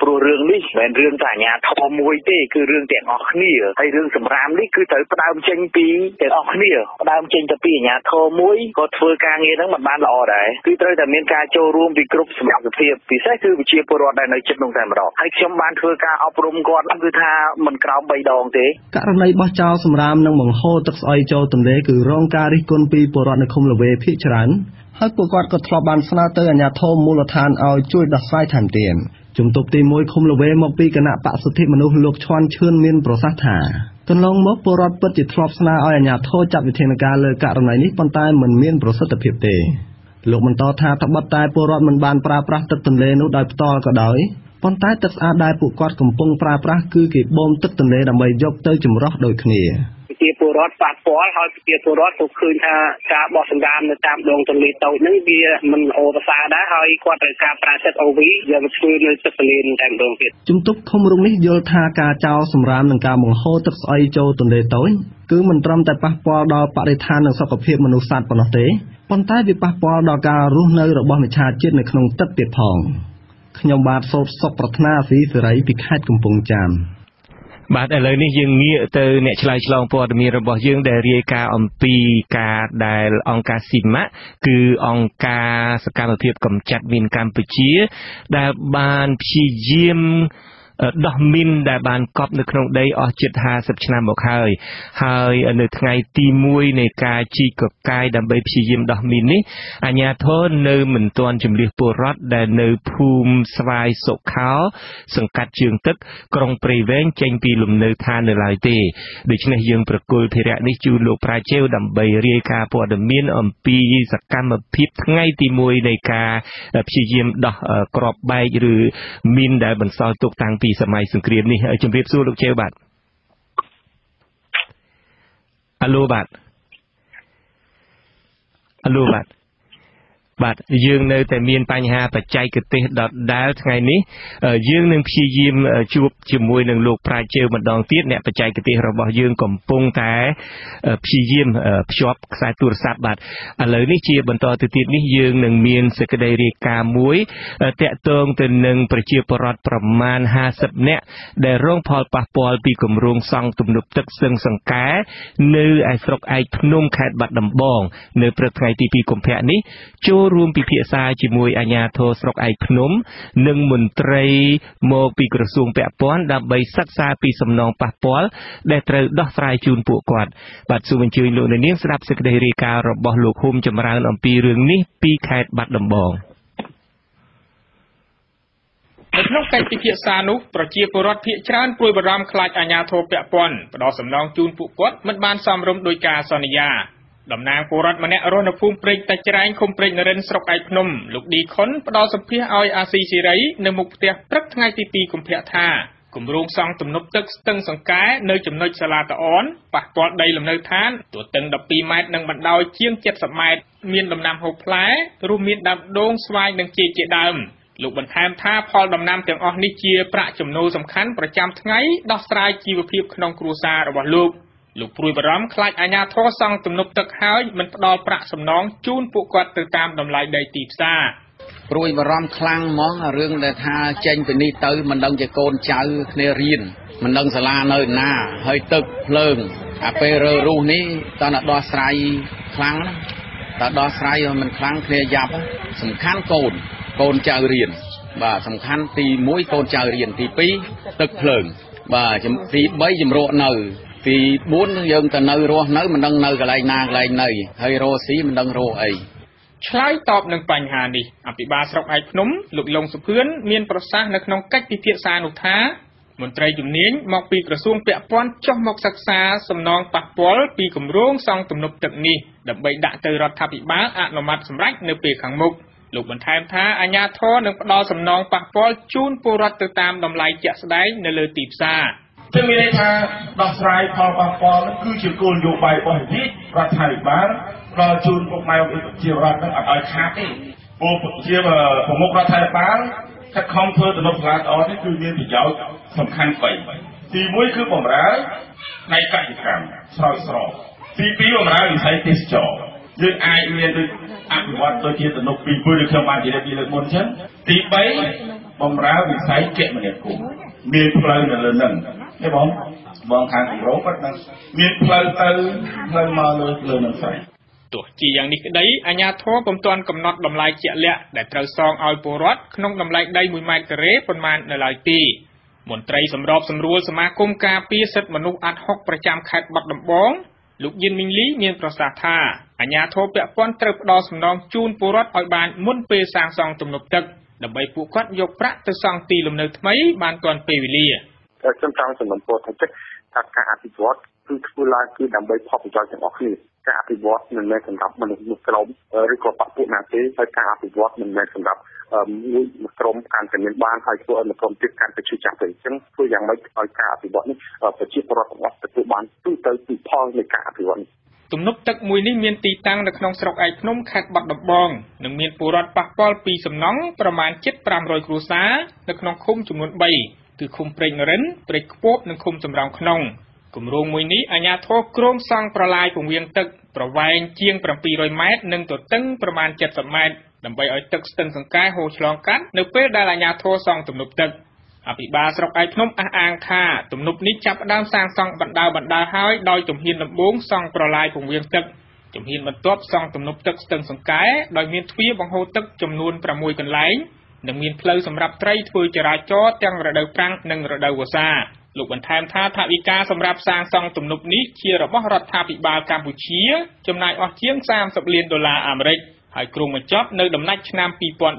នេះមិនរឿងតែអាញាធមមួយទេគឺរឿងទាំងអស់គ្នាហើយរឿងសម្រាមនេះគឺត្រូវផ្ដើមចេញពីទាំងអស់គ្នាផ្ដើមចេញទៅពីអាញាធមមួយក៏ធ្វើការងារហ្នឹងមិនបានល្អដែរគឺត្រូវតែមានការចូលរួមពីគ្រប់សមត្ថភាពពិសេសគឺវិជាពលរដ្ឋដែលនៅជិតនោះតែម្ដងហើយខ្ញុំបានធ្វើការអប់រំគាត់គឺថាមិនក្រោម3ដងទេករណីបោះចោលសម្រាមនិងបង្ហូរទឹកស្អុយចូលទន្លេគឺរងការរិះគន់ពីពលរដ្ឋនៅឃុំល្វេភាគច្រើនហើយពួកគាត់ក៏ធ្លាប់បានស្នើទៅអាជ្ញាធរមូលដ្ឋានឲ្យជួយដោះស្រាយថែមទៀតជំទប់ទី1ឃុំល្វេមកពីគណៈបកសិទ្ធិមនុស្សលោកឈွန်ឈឿនមានប្រសាសន៍ថាកន្លងមកពលរដ្ឋពិតជាធ្លាប់ស្នើឲ្យអាជ្ញាធរចាត់វិធានការលើករណីនេះប៉ុន្តែមិនមានប្រសិទ្ធភាពទេលោកបន្តថាត្បិតតែពលរដ្ឋមិនបានប្រើប្រាស់ទឹកទន្លេនោះដោយផ្ទាល់ក៏ដោយប៉ុន្តែទឹកស្អាតដែលពួកគាត់កំពុងប្រើប្រាស់គឺគេបូមទឹកទន្លេដើម្បីយកទៅចម្រោះដូចគ្នាជាពលរដ្ឋប៉ះពាល់ហើយជាពលរដ្ឋក៏ឃើញថាការបោះសម្រាមនៅតាមដងទន្លេតូចហ្នឹងវាមិនល្អប្រសើរដែរហើយគាត់ត្រូវការប្រើទឹក OV យកមកធ្វើនៅទឹកទន្លេតែម្ដងទៀតជំទប់ឃុំរុងនេះយល់ថាការចោលសម្រាមនិងការបង្ហូរទឹកស្អុយចូលទន្លេតូចគឺមិនត្រឹមតែប៉ះពាល់ដល់បរិស្ថាននិងសុខភាពមនុស្សសត្វប៉ុណ្ណោះទេប៉ុន្តែវាប៉ះពាល់ដល់ការរស់នៅរបស់មច្ឆជាតិនៅក្នុងទឹកទៀតផងខ្ញុំបាទសូមសុខប្រាថ្នាស៊ីសេរីពីខេត្តកំពង់ចាមបាទឥឡូវនេះយើងងាកទៅអ្នកឆ្លើយឆ្លងព័ត៌មានរបស់យើងដែលរាយការណ៍អំពីការដែលអង្គការស៊ីម៉ាក់គឺអង្គការសកម្មភាពកម្ចាត់មីនកម្ពុជាដែលបានព្យាយាមដោះមីនដែលបានកប់នៅក្នុងដីអស់ជិត50ឆ្នាំមកហើយនៅថ្ងៃទី1នៃការជីកកកាយដើម្បីព្យាយាមដោះមីននេះអាជ្ញាធរនៅមិនទាន់ជម្លៀសពលរដ្ឋដែលនៅភូមិស្វាយសុខោសង្កាត់ជើងទឹកក្រុងព្រៃវែងចេញពីលំនៅឋាននៅឡើយទេដូច្នេះយើងប្រគល់ភារៈនេះជូនលោកប្រាជេវដើម្បីរាយការណ៍ព័ត៌មានអំពីសកម្មភាពថ្ងៃទី1នៃការព្យាយាមដោះគ្រាប់បែកឬមីនដែលបន្សល់ទុកតាំងពីសម័យសង្គ្រាមនេះជំរាបសួរលោកជេវបាទអាឡូបាទបាទយើងនៅតែមានបញ្ហាបច្ចេកទេសដដែលថ្ងៃនេះយើងនឹងព្យាយាមជួបជាមួយនឹងលោកប្រាជេវម្ដងទៀតអ្នកបច្ចេកទេសរបស់យើងកំពុងតែព្យាយាមភ្ជាប់ខ្សែទូរស័ព្ទបាទឥឡូវនេះជាបន្តទៅទៀតនេះយើងនឹងមានសេចក្តីរាយការណ៍មួយតាក់ទងទៅនឹងប្រជាពលរដ្ឋប្រមាណ50នាក់ដែលរងផលប៉ះពាល់ពីគម្រោងសង់ទំនប់ទឹកស្ទឹងសង្កែនៅឯស្រុកឯកភ្នំខេត្តបាត់ដំបងនៅព្រឹកថ្ងៃទី2កុម្ភៈនេះចូលរួមពិភាក្សាជាមួយអាជ្ញាធរស្រុកឯកភ្នំនិងមន្ត្រីមកពីក្រសួងពាក់ព័ន្ធដើម្បីសិក្សាពីសំណងប៉ះពាល់ដែលត្រូវដោះស្រាយជូនពួកគាត់បាទសូមអញ្ជើញលោកអ្នកនាងស្ដាប់សេចក្តីរាយការណ៍របស់លោកហ៊ុំចម្រើនអំពីរឿងនេះពីខេត្តបាត់ដំបងនៅក្នុងកិច្ចពិភាក្សានោះប្រជាពលរដ្ឋភាគច្រើនព្រួយបារម្ភខ្លាចអាជ្ញាធរពាក់ព័ន្ធផ្ដល់សំណងជូនពួកគាត់មិនបានសមរម្យដោយការសន្យាតំណាងពលរដ្ឋម្នាក់រស់នៅភូមិព្រែកតាច្រែងឃុំព្រែកនរិនស្រុកឯកភ្នំលោកឌីខុនផ្ដល់សម្ភាសឲ្យអាស៊ីសេរីនៅមុខផ្ទះព្រឹកថ្ងៃទី2កុម្ភៈថាគម្រោងសង់ទំនប់ទឹកស្ទឹងសង្កែនៅចំណុចសាលាតាអនប៉ះពាល់ដីលំនៅឋានទទឹង12ម៉ែត្រនិងបណ្ដោយជាង70ម៉ែត្រមានដំណាំហូបផ្លែរួមមានដើមដូងស្វាយនិងចេកជាដើមលោកបន្ថែមថាផលដំណាំទាំងអស់នេះជាប្រាក់ចំណូលសំខាន់ប្រចាំថ្ងៃដោះស្រាយជីវភាពក្នុងគ្រួសាររបស់លោកព្រួយបារម្ភខ្លាចអាជ្ញាធរសង់ទំនប់ទឹកហើយមិនផ្ដល់ប្រាក់សំណងជូនពួកគាត់ទៅតាមតម្លៃដីទីផ្សារព្រួយបារម្ភខ្លាំងហ្មងរឿងដែលថាចេញពីនេះទៅមិនដឹងជាកូនចៅគ្នារៀនមិនដឹងសាលានៅណាហើយទឹកភ្លើងអាពេលរើរុះនេះតើដោះស្រាយខ្លាំងតើដោះស្រាយមិនខ្លាំងគ្នាយ៉ាប់សំខាន់កូនចៅរៀនបាទសំខាន់ទី1កូនចៅរៀនទី2ទឹកភ្លើងបាទទី3ជំរកនៅទី4យើងទៅនៅរស់នៅមិនដឹងនៅកន្លែងណាកន្លែងណីហើយរស់ស៊ីមិនដឹងរស់អីឆ្លើយតបនឹងបញ្ហានេះអភិបាលស្រុកឯកភ្នំលោកលងសុភឿនមានប្រសាសន៍នៅក្នុងកិច្ចពិភាក្សានោះថាមន្ត្រីជំនាញមកពីក្រសួងពាក់ព័ន្ធចុះមកសិក្សាសំណងប៉ះពាល់ពីគម្រោងសង់ទំនប់ទឹកនេះដើម្បីដាក់ទៅរដ្ឋាភិបាលអនុម័តសម្រេចនៅពេលខាងមុខលោកបន្ថែមថាអាជ្ញាធរនឹងផ្ដល់សំណងប៉ះពាល់ជូនពលរដ្ឋទៅតាមតម្លៃជាក់ស្ដែងនៅលើទីផ្សារជាមានន័យថាដោះស្រាយផលប៉ះពាល់គឺជាគោលនយោបាយរបស់រាជរដ្ឋាភិបាលផ្ដល់ជូនពុកម៉ែប្រជាពលរដ្ឋនឹងអត់ឲ្យខាតទេពលជាប្រមុខរដ្ឋាភិបាលខិតខំធ្វើទំនប់សាលាល្អនេះគឺមានប្រយោជន៍សំខាន់3ទី1គឺបម្រើផ្នែកកសិកម្មស្រោចស្រពទី2បម្រើវិស័យទេសចរយើងអាចមានដូចអភិវឌ្ឍទៅជាទំនប់ពីមួយដូចខ្ញុំបានជម្រាបពីលើកមុនអញ្ចឹងទី3បម្រើវិស័យគមនាគមន៍មានផ្លូវនៅលើនឹងទេបងខាងអ៊ីរ៉ុបហ្នឹងមានផ្លូវទៅផ្លូវមកលើនឹងស្រីទោះជាយ៉ាងនេះក្តីអាជ្ញាធរពុំទាន់កំណត់តម្លៃជាក់លាក់ដែលត្រូវសងឲ្យពលរដ្ឋក្នុងតម្លៃដី1ម៉ែត្រការ៉េប៉ុន្មាននៅឡើយទេមន្ត្រីសម្របសម្រួលសមាគមការពារសិទ្ធិមនុស្សអាត់ហុកប្រចាំខេត្តបាត់ដំបងលោកយិនមីងលីមានប្រសាសន៍ថាអាជ្ញាធរពាក់ព័ន្ធត្រូវផ្ដល់សំណងជូនពលរដ្ឋឲ្យបានមុនពេលសាងសង់ទំនប់ទឹកដើម្បីពួកគាត់យកប្រាក់ទៅសង់ទីលំនៅថ្មីបានទាន់ពេលវេលាខ្ញុំចង់សំណូមពរថាការអភិវឌ្ឍគឺធ្វើឡើងគឺដើម្បីផលប្រយោជន៍ទាំងអស់គ្នាការអភិវឌ្ឍមិនមែនសម្រាប់មនុស្សមួយក្រុមឬក៏បព្វពួកណាទេហើយការអភិវឌ្ឍមិនមែនសម្រាប់មួយក្រុមកាន់តែមានបានហើយធ្វើឲ្យមួយក្រុមទៀតកាន់តែឈឺចាប់ទៅអញ្ចឹងធ្វើយ៉ាងម៉េចឲ្យការអភិវឌ្ឍនេះប្រជាពលរដ្ឋទាំងអស់ទទួលបានទូទៅពីផលនៃការអភិវឌ្ឍនេះទំនប់ទឹកមួយនេះមានទីតាំងនៅក្នុងស្រុកឯកភ្នំខេត្តបាត់ដំបងនិងមានពលរដ្ឋប៉ះពាល់ពីសំណង់ប្រមាណជិត500គ្រួសារនៅក្នុងឃុំចំនួន3គឺឃុំព្រែកនរិនព្រែកខ្ពស់និងឃុំសំរោងក្នុងគម្រោងមួយនេះអាជ្ញាធរគ្រោងសង់ប្រឡាយពង្រៀងទឹកប្រវែងជាង700ម៉ែត្រនិងទទឹងប្រមាណ70ម៉ែត្រដើម្បីឲ្យទឹកស្ទឹងសង្កែហូរឆ្លងកាត់នៅពេលដែលអាជ្ញាធរសង់ទំនប់ទឹកអភិបាលស្រុកឯកភ្នំអះអាងថាទំនប់នេះចាប់ផ្ដើមសាងសង់បណ្ដើរហើយដោយជំហានដំបូងសង់ប្រឡាយពង្រៀងទឹកជំហានបន្ទាប់សង់ទំនប់ទឹកស្ទឹងសង្កែដោយមានទ្វារបង្ហូរទឹកចំនួន6កន្លែងនិងមានផ្លូវសម្រាប់ត្រីធ្វើចរាចរណ៍ទាំងរដូវប្រាំងនិងរដូវវស្សាលោកបន្ថែមថាថវិកាសម្រាប់សាងសង់ទំនប់នេះជារបស់រដ្ឋាភិបាលកម្ពុជាចំណាយអស់ជាង$30 លានអាមេរិកហើយគ្រោងបញ្ចប់នៅដំណាច់ឆ្នាំ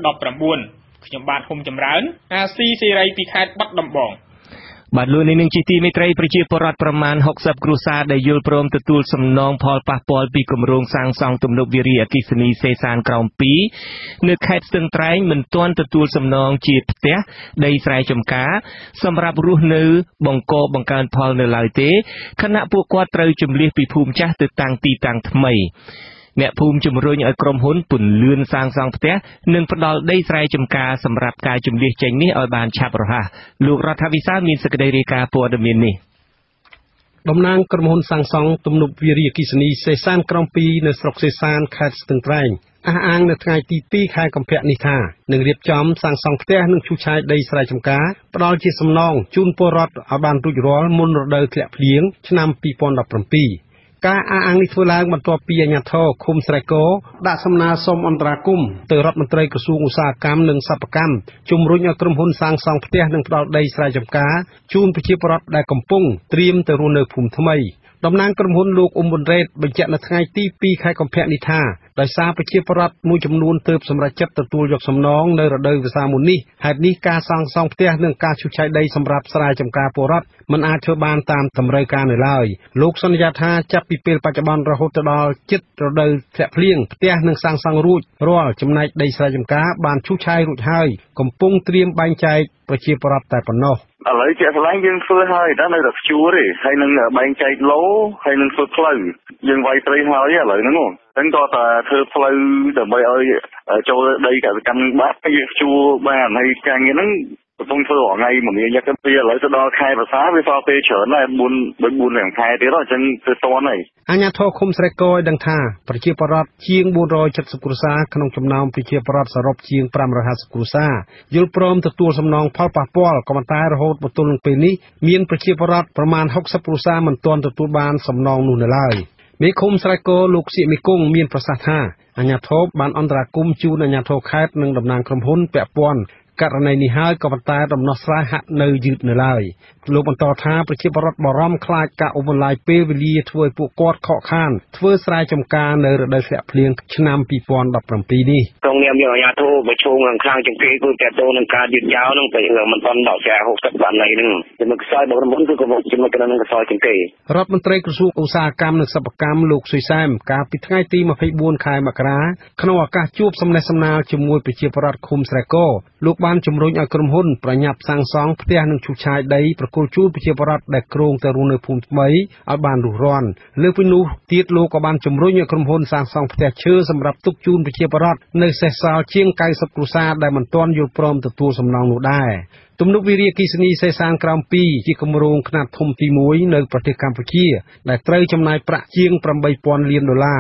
2019ខ្ញុំបាទហ៊ុំចម្រើនអាស៊ីសេរីពីខេត្តបាត់ដំបងបាទលោកនាងជាទីមេត្រីប្រជាពលរដ្ឋប្រមាណ60គ្រួសារដែលយល់ព្រមទទួលសំណងផលប៉ះពាល់ពីគម្រោងសាងសង់ទំនប់វារីអគ្គិសនីសេសានក្រោម2នៅខេត្តស្ទឹងត្រែងមិនទាន់ទទួលសំណងជាផ្ទះដីស្រែចម្ការសម្រាប់រស់នៅបង្កើនផលនៅឡើយទេខណៈពួកគាត់ត្រូវជម្លៀសពីភូមិចាស់ទៅតាំងទីតាំងថ្មីអ្នកភូមិជំរុញឲ្យក្រុមហ៊ុនពន្លឿនសាងសង់ផ្ទះនិងផ្ដល់ដីស្រែចម្ការសម្រាប់ការជម្លៀសចេញនេះឲ្យបានឆាប់រហ័សលោករដ្ឋាភិបាលមានសេចក្តីរាយការណ៍ព័ត៌មាននេះតំណាងក្រុមហ៊ុនសាងសង់ទំនប់វារីអគ្គិសនីសេសានក្រោម2នៅស្រុកសេសានខេត្តស្ទឹងត្រែងអះអាងនៅថ្ងៃទី2ខែកុម្ភៈនេះថានឹងរៀបចំសាងសង់ផ្ទះនិងឈូសឆាយដីស្រែចម្ការផ្ដល់ជាសំណងជូនពលរដ្ឋឲ្យបានរួចរាល់មុនរដូវធ្លាក់ភ្លៀងឆ្នាំ2017ការអះអាងនេះធ្វើឡើងបន្ទាប់ពីអាជ្ញាធរឃុំស្រែកោដាក់សំណើសុំអន្តរាគមន៍ទៅរដ្ឋមន្ត្រីក្រសួងឧស្សាហកម្មនិងសិប្បកម្មជំរុញឲ្យក្រុមហ៊ុនសាងសង់ផ្ទះនិងផ្ដល់ដីស្រែចម្ការជូនប្រជាពលរដ្ឋដែលកំពុងត្រៀមទៅរស់នៅភូមិថ្មីតំណាងក្រុមហ៊ុនលោកអ៊ុំប៊ុនរ៉េតបញ្ជាក់នៅថ្ងៃទី2ខែកុម្ភៈនេះថាដោយសារប្រជាពលរដ្ឋមួយចំនួនទើបសម្រេចចិត្តទទួលយកសំណងនៅរដូវវស្សាមុននេះហេតុនេះការសាងសង់ផ្ទះនិងការឈូសឆាយដីសម្រាប់ស្រែចម្ការពលរដ្ឋមិនអាចធ្វើបានតាមតម្រូវការនៅឡើយលោកសន្យាថាចាប់ពីពេលបច្ចុប្បន្នរហូតដល់ជិតរដូវធ្លាក់ភ្លៀងផ្ទះនឹងសាងសង់រួចរាល់ចំណែកដីស្រែចម្ការបានឈូសឆាយរួចហើយកំពុងត្រៀមបែងចែកប្រជាពលរដ្ឋតែប៉ុណ្ណោះឥឡូវជាក់ស្ដែងយើងធ្វើហើយតែនៅតែខ្ជួរទេហើយនឹងបែងចែកឡូហើយនឹងធ្វើផ្លូវយើងវាយត្រីហើយឥឡូវហ្នឹងហ្នឹងក៏តែធ្វើផ្លូវដើម្បីឲ្យចូលដីកសិកម្មបាត់យើងខ្ជួរបានហើយការងារហ្នឹងកំពុងធ្វើរាល់ថ្ងៃមួយរយៈពេលឥឡូវទៅដល់ខែវស្សាវាសល់ពេលច្រើនដែរ4 ខែទៀតអញ្ចឹងធ្វើតន់ហើយអាជ្ញាធរឃុំស្រែកោឲ្យដឹងថាប្រជាពលរដ្ឋជាង470គ្រួសារក្នុងចំណោមប្រជាពលរដ្ឋសរុបជាង550គ្រួសារយល់ព្រមទទួលសំណងផលប៉ះពាល់ក៏ប៉ុន្តែរហូតមកទល់នឹងពេលនេះមានប្រជាពលរដ្ឋប្រមាណ60គ្រួសារមិនទាន់ទទួលបានសំណងនោះនៅឡើយមេឃុំស្រែកោលោកសៀកមីគង់មានប្រសាសន៍ថាអាជ្ញាធរបានអន្តរាគមន៍ជូនអាជ្ញាធរខេត្តនិងតំណាងក្រុមហ៊ុនពាក់ព័ន្ធករណីនេះហើយក៏ប៉ុន្តែដំណោះស្រាយហាក់នៅយឺតនៅឡើយលោកបន្តថាប្រជាពលរដ្ឋបារម្ភខ្លាចការអូសបន្លាយពេលវេលាធ្វើឲ្យពួកគាត់ខកខានធ្វើស្រែចម្ការនៅរដូវធ្លាក់ភ្លៀងឆ្នាំ2017នេះក្នុងនាមជាអាជ្ញាធរប្រជុំខាងខាងជាងគេគឺតើតើនឹងការយឺតយ៉ាវនឹងទៅមិនទាន់ដល់ស្រា60បាននេះនឹងចំណុចខ្សោយរបស់មុនគឺក៏ចំណុចនឹងខ្សោយជាងគេរដ្ឋមន្ត្រីក្រសួងឧស្សាហកម្មនិងសិប្បកម្មលោកសុយសែមកាលពីថ្ងៃទី24ខែមករាក្នុងឱកាសជួបសំណេះសំណាលជាមួយប្រជាពលរដ្ឋឃុំស្រែកោលោកបានជំរុញឲ្យក្រុមហ៊ុនប្រញាប់សាងសង់ផ្ទះនិងឈូសឆាយដីប្រគល់ជូនប្រជាពលរដ្ឋដែលគ្រោងទៅរស់នៅភូមិថ្មីឲ្យបានរុះរាន់លើពីនោះទៀតលោកក៏បានជំរុញឲ្យក្រុមហ៊ុនសាងសង់ផ្ទះឈើសម្រាប់ទុកជូនប្រជាពលរដ្ឋនៅសេសសល់ជាង90គ្រួសារដែលមិនទាន់យល់ព្រមទទួលសំណងនោះដែរទំនប់វារីអគ្គិសនីសេសានក្រោម2ជាគម្រោងខ្នាតធំទី1នៅប្រទេសកម្ពុជាដែលត្រូវចំណាយប្រាក់ជាង$8000 លាន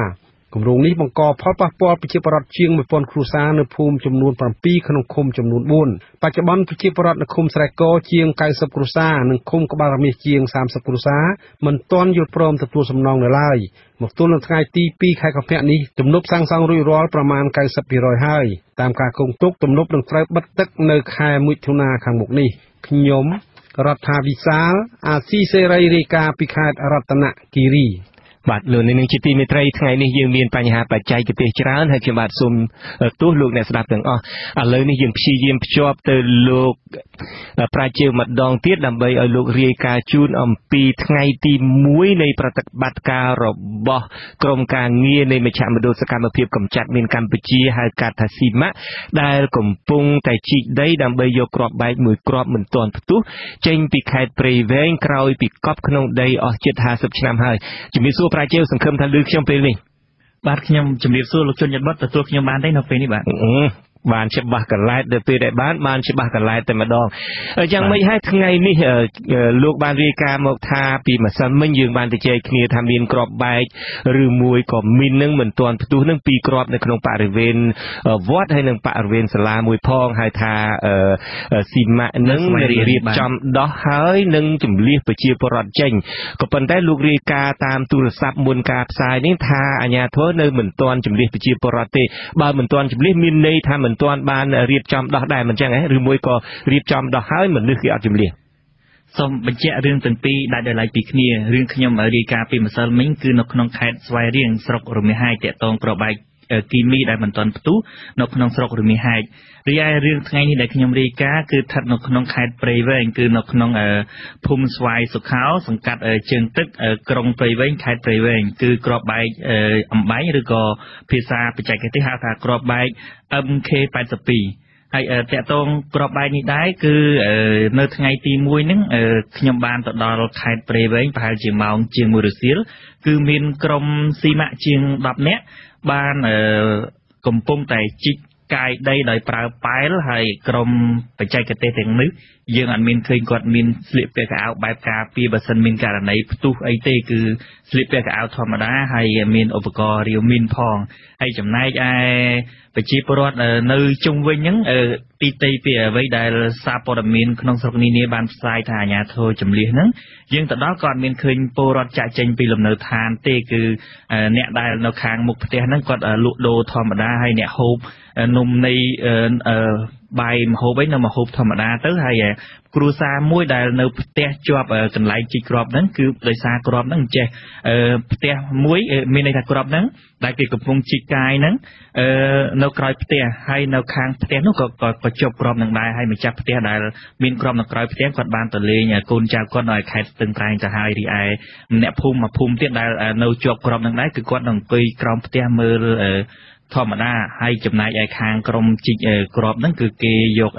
គម្រោងនេះបង្កផលប៉ះពាល់ប្រជាពលរដ្ឋជាង 1000 គ្រួសារនៅភូមិចំនួន 7 ក្នុងឃុំចំនួន 4 បច្ចុប្បន្នប្រជាពលរដ្ឋនៅឃុំស្រែកជាង 90 គ្រួសារនិងឃុំក្បាលរមាសជាង 30 គ្រួសារមិនទាន់យល់ព្រមទទួលសំណងនៅឡើយមកទល់នឹងថ្ងៃទី 2 ខែកុម្ភៈនេះទំនប់សាងសង់រួចរាល់ប្រមាណ 90% ហើយតាមការគងទុកទំនប់នឹងត្រូវបិទទឹកនៅខែមិថុនាខាងមុខនេះខ្ញុំរដ្ឋាវិសាលអាស៊ីសេរីរាយការណ៍ពីខេត្តរតនគិរីបាទលោកនាងជាទីមេត្រីថ្ងៃនេះយើងមានបញ្ហាបច្ចេកទេសច្រើនហើយខ្ញុំបាទសូមទោសលោកអ្នកស្ដាប់ទាំងអស់ឥឡូវនេះយើងព្យាយាមភ្ជាប់ទៅលោកប្រជាម្ដងទៀតដើម្បីឲ្យលោករាយការណ៍ជូនអំពីថ្ងៃទី1នៃប្រតិបត្តិការរបស់ក្រមការងារនៃមជ្ឈមណ្ឌលសកម្មភាពកម្ចាត់មានកម្ពុជាហៅកាត់ថាស៊ីម៉ាក់ដែលកំពុងតែជីកដីដើម្បីយកគ្រាប់បែកមួយគ្រាប់មិនទាន់ផ្ទុះចេញពីខេត្តព្រៃវែងក្រោយពីកប់ក្នុងដីអស់ជិត50ឆ្នាំហើយជំរាបសួរប្រជាសង្ឃឹមថាឮខ្ញុំពេលនេះបាទខ្ញុំជំរាបសួរលោកជនយត្តបុត្រទទួលខ្ញុំបានទេនៅពេលនេះបាទបានច្បាស់កន្លែតទៅពេលដែលបានច្បាស់កន្លែតតែម្ដងយ៉ាងម៉េចហើយថ្ងៃនេះលោកបានរាយការណ៍មកថាពីម្សិលមិញយើងបានទៅជែកគ្នាថាមានគ្រាប់បែកឬមួយក៏មាននឹងមិនទាន់ផ្ទុះនឹងពីរគ្រាប់នៅក្នុងបរិវេណវត្តហើយនិងបរិវេណសាលាមួយផងហើយថាស៊ីម៉ាក់នឹងរៀបចំដោះហើយនឹងជំលះប្រជាពលរដ្ឋចេញក៏ប៉ុន្តែលោករាយការណ៍តាមទូរស័ព្ទមុនការផ្សាយនេះថាអាជ្ញាធរនៅមិនទាន់ជំលះប្រជាពលរដ្ឋទេបើមិនទាន់ជំលះមានន័យថាមិនទាន់បានរៀបចំដោះដែរមិនចឹងហ៎ឬមួយក៏រៀបចំដោះហើយមនុស្សគេអត់ជំលះសូមបញ្ជាក់រឿងទាំងពីរដាច់ដោយឡែកពីគ្នារឿងខ្ញុំរាយការណ៍ពីម្សិលមិញគឺនៅក្នុងខេត្តស្វាយរៀងស្រុករមាសហែកតាក់ទងប្របែកគីមីដែលមិនទាន់ផ្ទុះនៅក្នុងស្រុករមាសហែករីឯរឿងថ្ងៃនេះដែលខ្ញុំរាយការណ៍គឺស្ថិតនៅក្នុងខេត្តព្រៃវែងគឺនៅក្នុងភូមិស្វាយសុខោសង្កាត់ជើងទឹកក្រុងព្រៃវែងខេត្តព្រៃវែងគឺគ្រាប់បែកអំបែងឬក៏ភាសាបច្ចេកទេសហៅថាគ្រាប់បែក MK82 ហើយតាក់ទងគ្រាប់បែកនេះដែរគឺនៅថ្ងៃទី1ហ្នឹងខ្ញុំបានទៅដល់ខេត្តព្រៃវែងប្រហែលជាម៉ោងជាង1រសៀលគឺមានក្រុមស៊ីម៉ាក់ជាង10នាក់បានកំពុងតែជីកកាយដីដោយប្រើប៉ែលហើយក្រុមបច្ចេកទេសទាំងនេះយើងអត់មានឃើញគាត់មានស្លៀកពាក់កៅអៅបែបការពារបើសិនមានករណីផ្ទុះអីទេគឺស្លៀកពាក់កៅអៅធម្មតាហើយមានឧបករណ៍រាវមីនផងហើយចំណែកឯប្រជាពលរដ្ឋនៅជុំវិញហ្នឹងទីតីពីអ្វីដែលសារព័ត៌មានក្នុងស្រុកនានាបានផ្សាយថាអាជ្ញាធរជំលះហ្នឹងយើងទៅដល់ក៏អត់មានឃើញពលរដ្ឋចាក់ចេញពីលំនៅឋានទេគឺអ្នកដែលនៅខាងមុខផ្ទះហ្នឹងគាត់លក់ដូរធម្មតាហើយអ្នកហូបនំនៃបាយមហូបអីនៅមហូបធម្មតាទៅហើយគ្រួសារមួយដែលនៅផ្ទះជាប់កន្លែងជីកគ្រាប់ហ្នឹងគឺដោយសារគ្រាប់ហ្នឹងចេះផ្ទះមួយមានន័យថាគ្រាប់ហ្នឹងដែលគេកំពុងជីកកាយហ្នឹងនៅក្រោយផ្ទះហើយនៅខាងផ្ទះនោះក៏ជាប់គ្រាប់នឹងដែរហើយម្ចាស់ផ្ទះដែលមានគ្រាប់នៅក្រោយផ្ទះគាត់បានទៅលេងកូនចៅគាត់នៅខេត្តស្ទឹងត្រែងទៅហើយរីឯអ្នកភូមិទៀតដែលនៅជាប់គ្រាប់នឹងដែរគឺគាត់នឹងអង្គុយក្រោមផ្ទះមើលធម្មតាហើយចំណែកឯខាងក្រុមជីកគ្រាប់ហ្នឹងគឺគេយក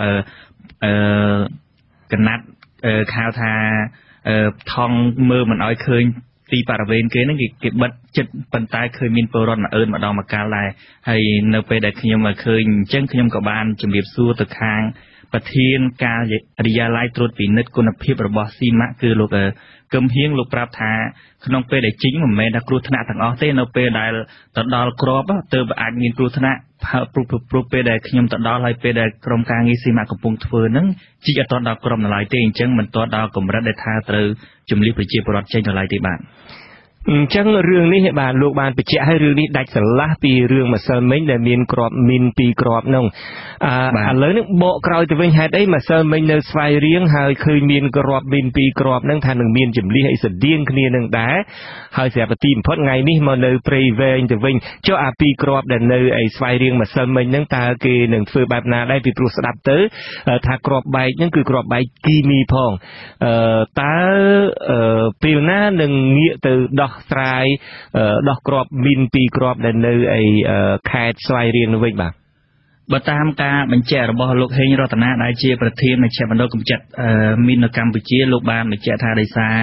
កណាត់ហៅថាថងមើលមិនឲ្យឃើញទីបរិវេណគេហ្នឹងគេបិទចិត្តប៉ុន្តែឃើញមានពលរដ្ឋមកអើនម្ដងម្កាលដែរហើយនៅពេលដែលខ្ញុំមកឃើញអញ្ចឹងខ្ញុំក៏បានជំរាបសួរទៅខាងប្រធានការិយាល័យត្រួតពិនិត្យគុណភាពរបស់ស៊ីម៉ាក់គឺលោកកឹមហៀងលោកប្រាប់ថាក្នុងពេលដែលជីងមិនមែនថាគ្រោះថ្នាក់ទាំងអស់ទេនៅពេលដែលទៅដល់ក្របទើបអាចមានគ្រោះថ្នាក់ព្រោះពេលដែលខ្ញុំទៅដល់ហើយពេលដែលក្រុមការងារស៊ីម៉ាក់កំពុងធ្វើហ្នឹងជីកអត់ទាន់ដល់ក្របនៅឡើយទេអញ្ចឹងមិនទាន់ដល់កម្រិតដែលថាត្រូវជំលះប្រជាពលរដ្ឋចេញនៅឡើយទេបាទអញ្ចឹងរឿងនេះបាទលោកបានបញ្ជាក់ឲ្យរឿងនេះដាច់ស្រឡះពីរឿងម្សិលមិញដែលមានគ្រាប់មីន2គ្រាប់នោះឥឡូវនេះបកក្រោយទៅវិញហេតុអីម្សិលមិញនៅស្វាយរៀងហើយឃើញមានគ្រាប់មីន2គ្រាប់ហ្នឹងថានឹងមានជំលះអីស្តៀងគ្នានឹងដែរហើយស្រាប់ទីបំផុតថ្ងៃនេះមកនៅព្រៃវែងទៅវិញចុះអា2គ្រាប់ដែលនៅឯស្វាយរៀងម្សិលមិញហ្នឹងតើគេនឹងធ្វើបែបណាដែរពីព្រោះស្ដាប់ទៅថាគ្រាប់បែកហ្នឹងគឺគ្រាប់បែកគីមីផងតើពេលណានឹងងាកទៅដោះស្រាយដោះគ្រាប់មីន2គ្រាប់ដែលនៅឯខេត្តស្វាយរៀងនោះវិញបាទបើតាមការបញ្ជាក់របស់លោកហេងរតនាដែលជាប្រធានមជ្ឈមណ្ឌលកម្ចាត់មីននៅកម្ពុជាលោកបានបញ្ជាក់ថាដោយសារ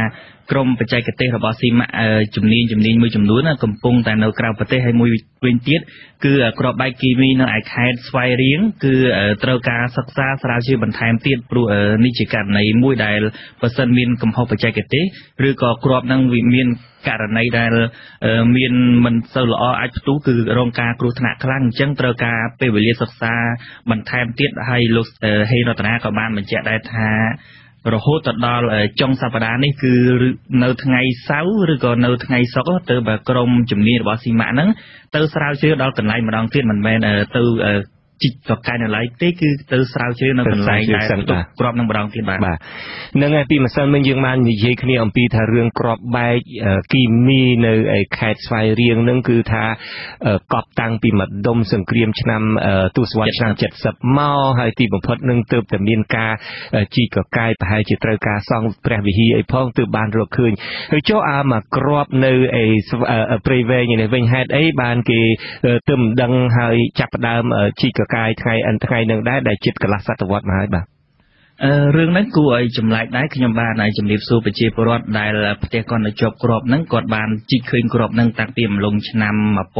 ក្រមបច្ចេកទេសរបស់ស៊ីម៉ាក់ជំនាញមួយចំនួនកំពុងតែនៅក្រៅប្រទេសហើយមួយវិញទៀតគឺក្របបែកគីមីនៅឯខេត្តស្វាយរៀងគឺត្រូវការសិក្សាស្រាវជ្រាវបន្ថែមទៀតព្រោះនេះជាករណីមួយដែលបើសិនមានកំហុសបច្ចេកទេសឬក៏គ្រាប់នឹងវាមានករណីដែលមានមិនសូវល្អអាចផ្ទុះគឺរងការគ្រោះថ្នាក់ខ្លាំងអញ្ចឹងត្រូវការពេលវេលាសិក្សាបន្ថែមទៀតហើយលោកហេងរតនាក៏បានបញ្ជាក់ដែរថារហូតដល់ចុងសប្តាហ៍នេះគឺនៅថ្ងៃសៅរ៍ឬក៏នៅថ្ងៃសុក្រទៅបើក្រុមជំនាញរបស់ស៊ីម៉ាក់ហ្នឹងទៅស្រាវជ្រាវដល់កន្លែងម្ដងទៀតមិនមែនទៅជីកកកែនៅឡើយទេគឺទៅស្រាវជ្រាវនៅកន្លែងដែលគ្រាប់នឹងម្ដងទៀតបាទនឹងឯពីម្សិលមិញយើងបាននិយាយគ្នាអំពីថារឿងគ្រាប់បែកគីមីនៅឯខេត្តស្វាយរៀងហ្នឹងគឺថាកប់តាំងពីម្ដុំសង្គ្រាមឆ្នាំទសវត្សរ៍ឆ្នាំ70មកហើយទីបំផុតនឹងទើបតែមានការជីកកកែប្រហែលជាត្រូវការសង់ព្រះវិហារអីផងទើបបានរកឃើញហើយចុះមកគ្រាប់នៅឯព្រៃវែងនេះវិញហេតុអីបានគេទើបមិនដឹងហើយចាប់ផ្ដើមជីកកាយថ្ងៃនឹងដែរដែលជិតកន្លះសតវត្សមកហើយបាទរឿងហ្នឹងគួរឲ្យចម្លែកដែរខ្ញុំបានឲ្យជំរាបសួរប្រជាពលរដ្ឋដែលផ្ទះគាត់នៅជាប់គ្រាប់ហ្នឹងគាត់បានជីកឃើញគ្រាប់ហ្នឹងតាំងពីអំឡុងឆ្នាំ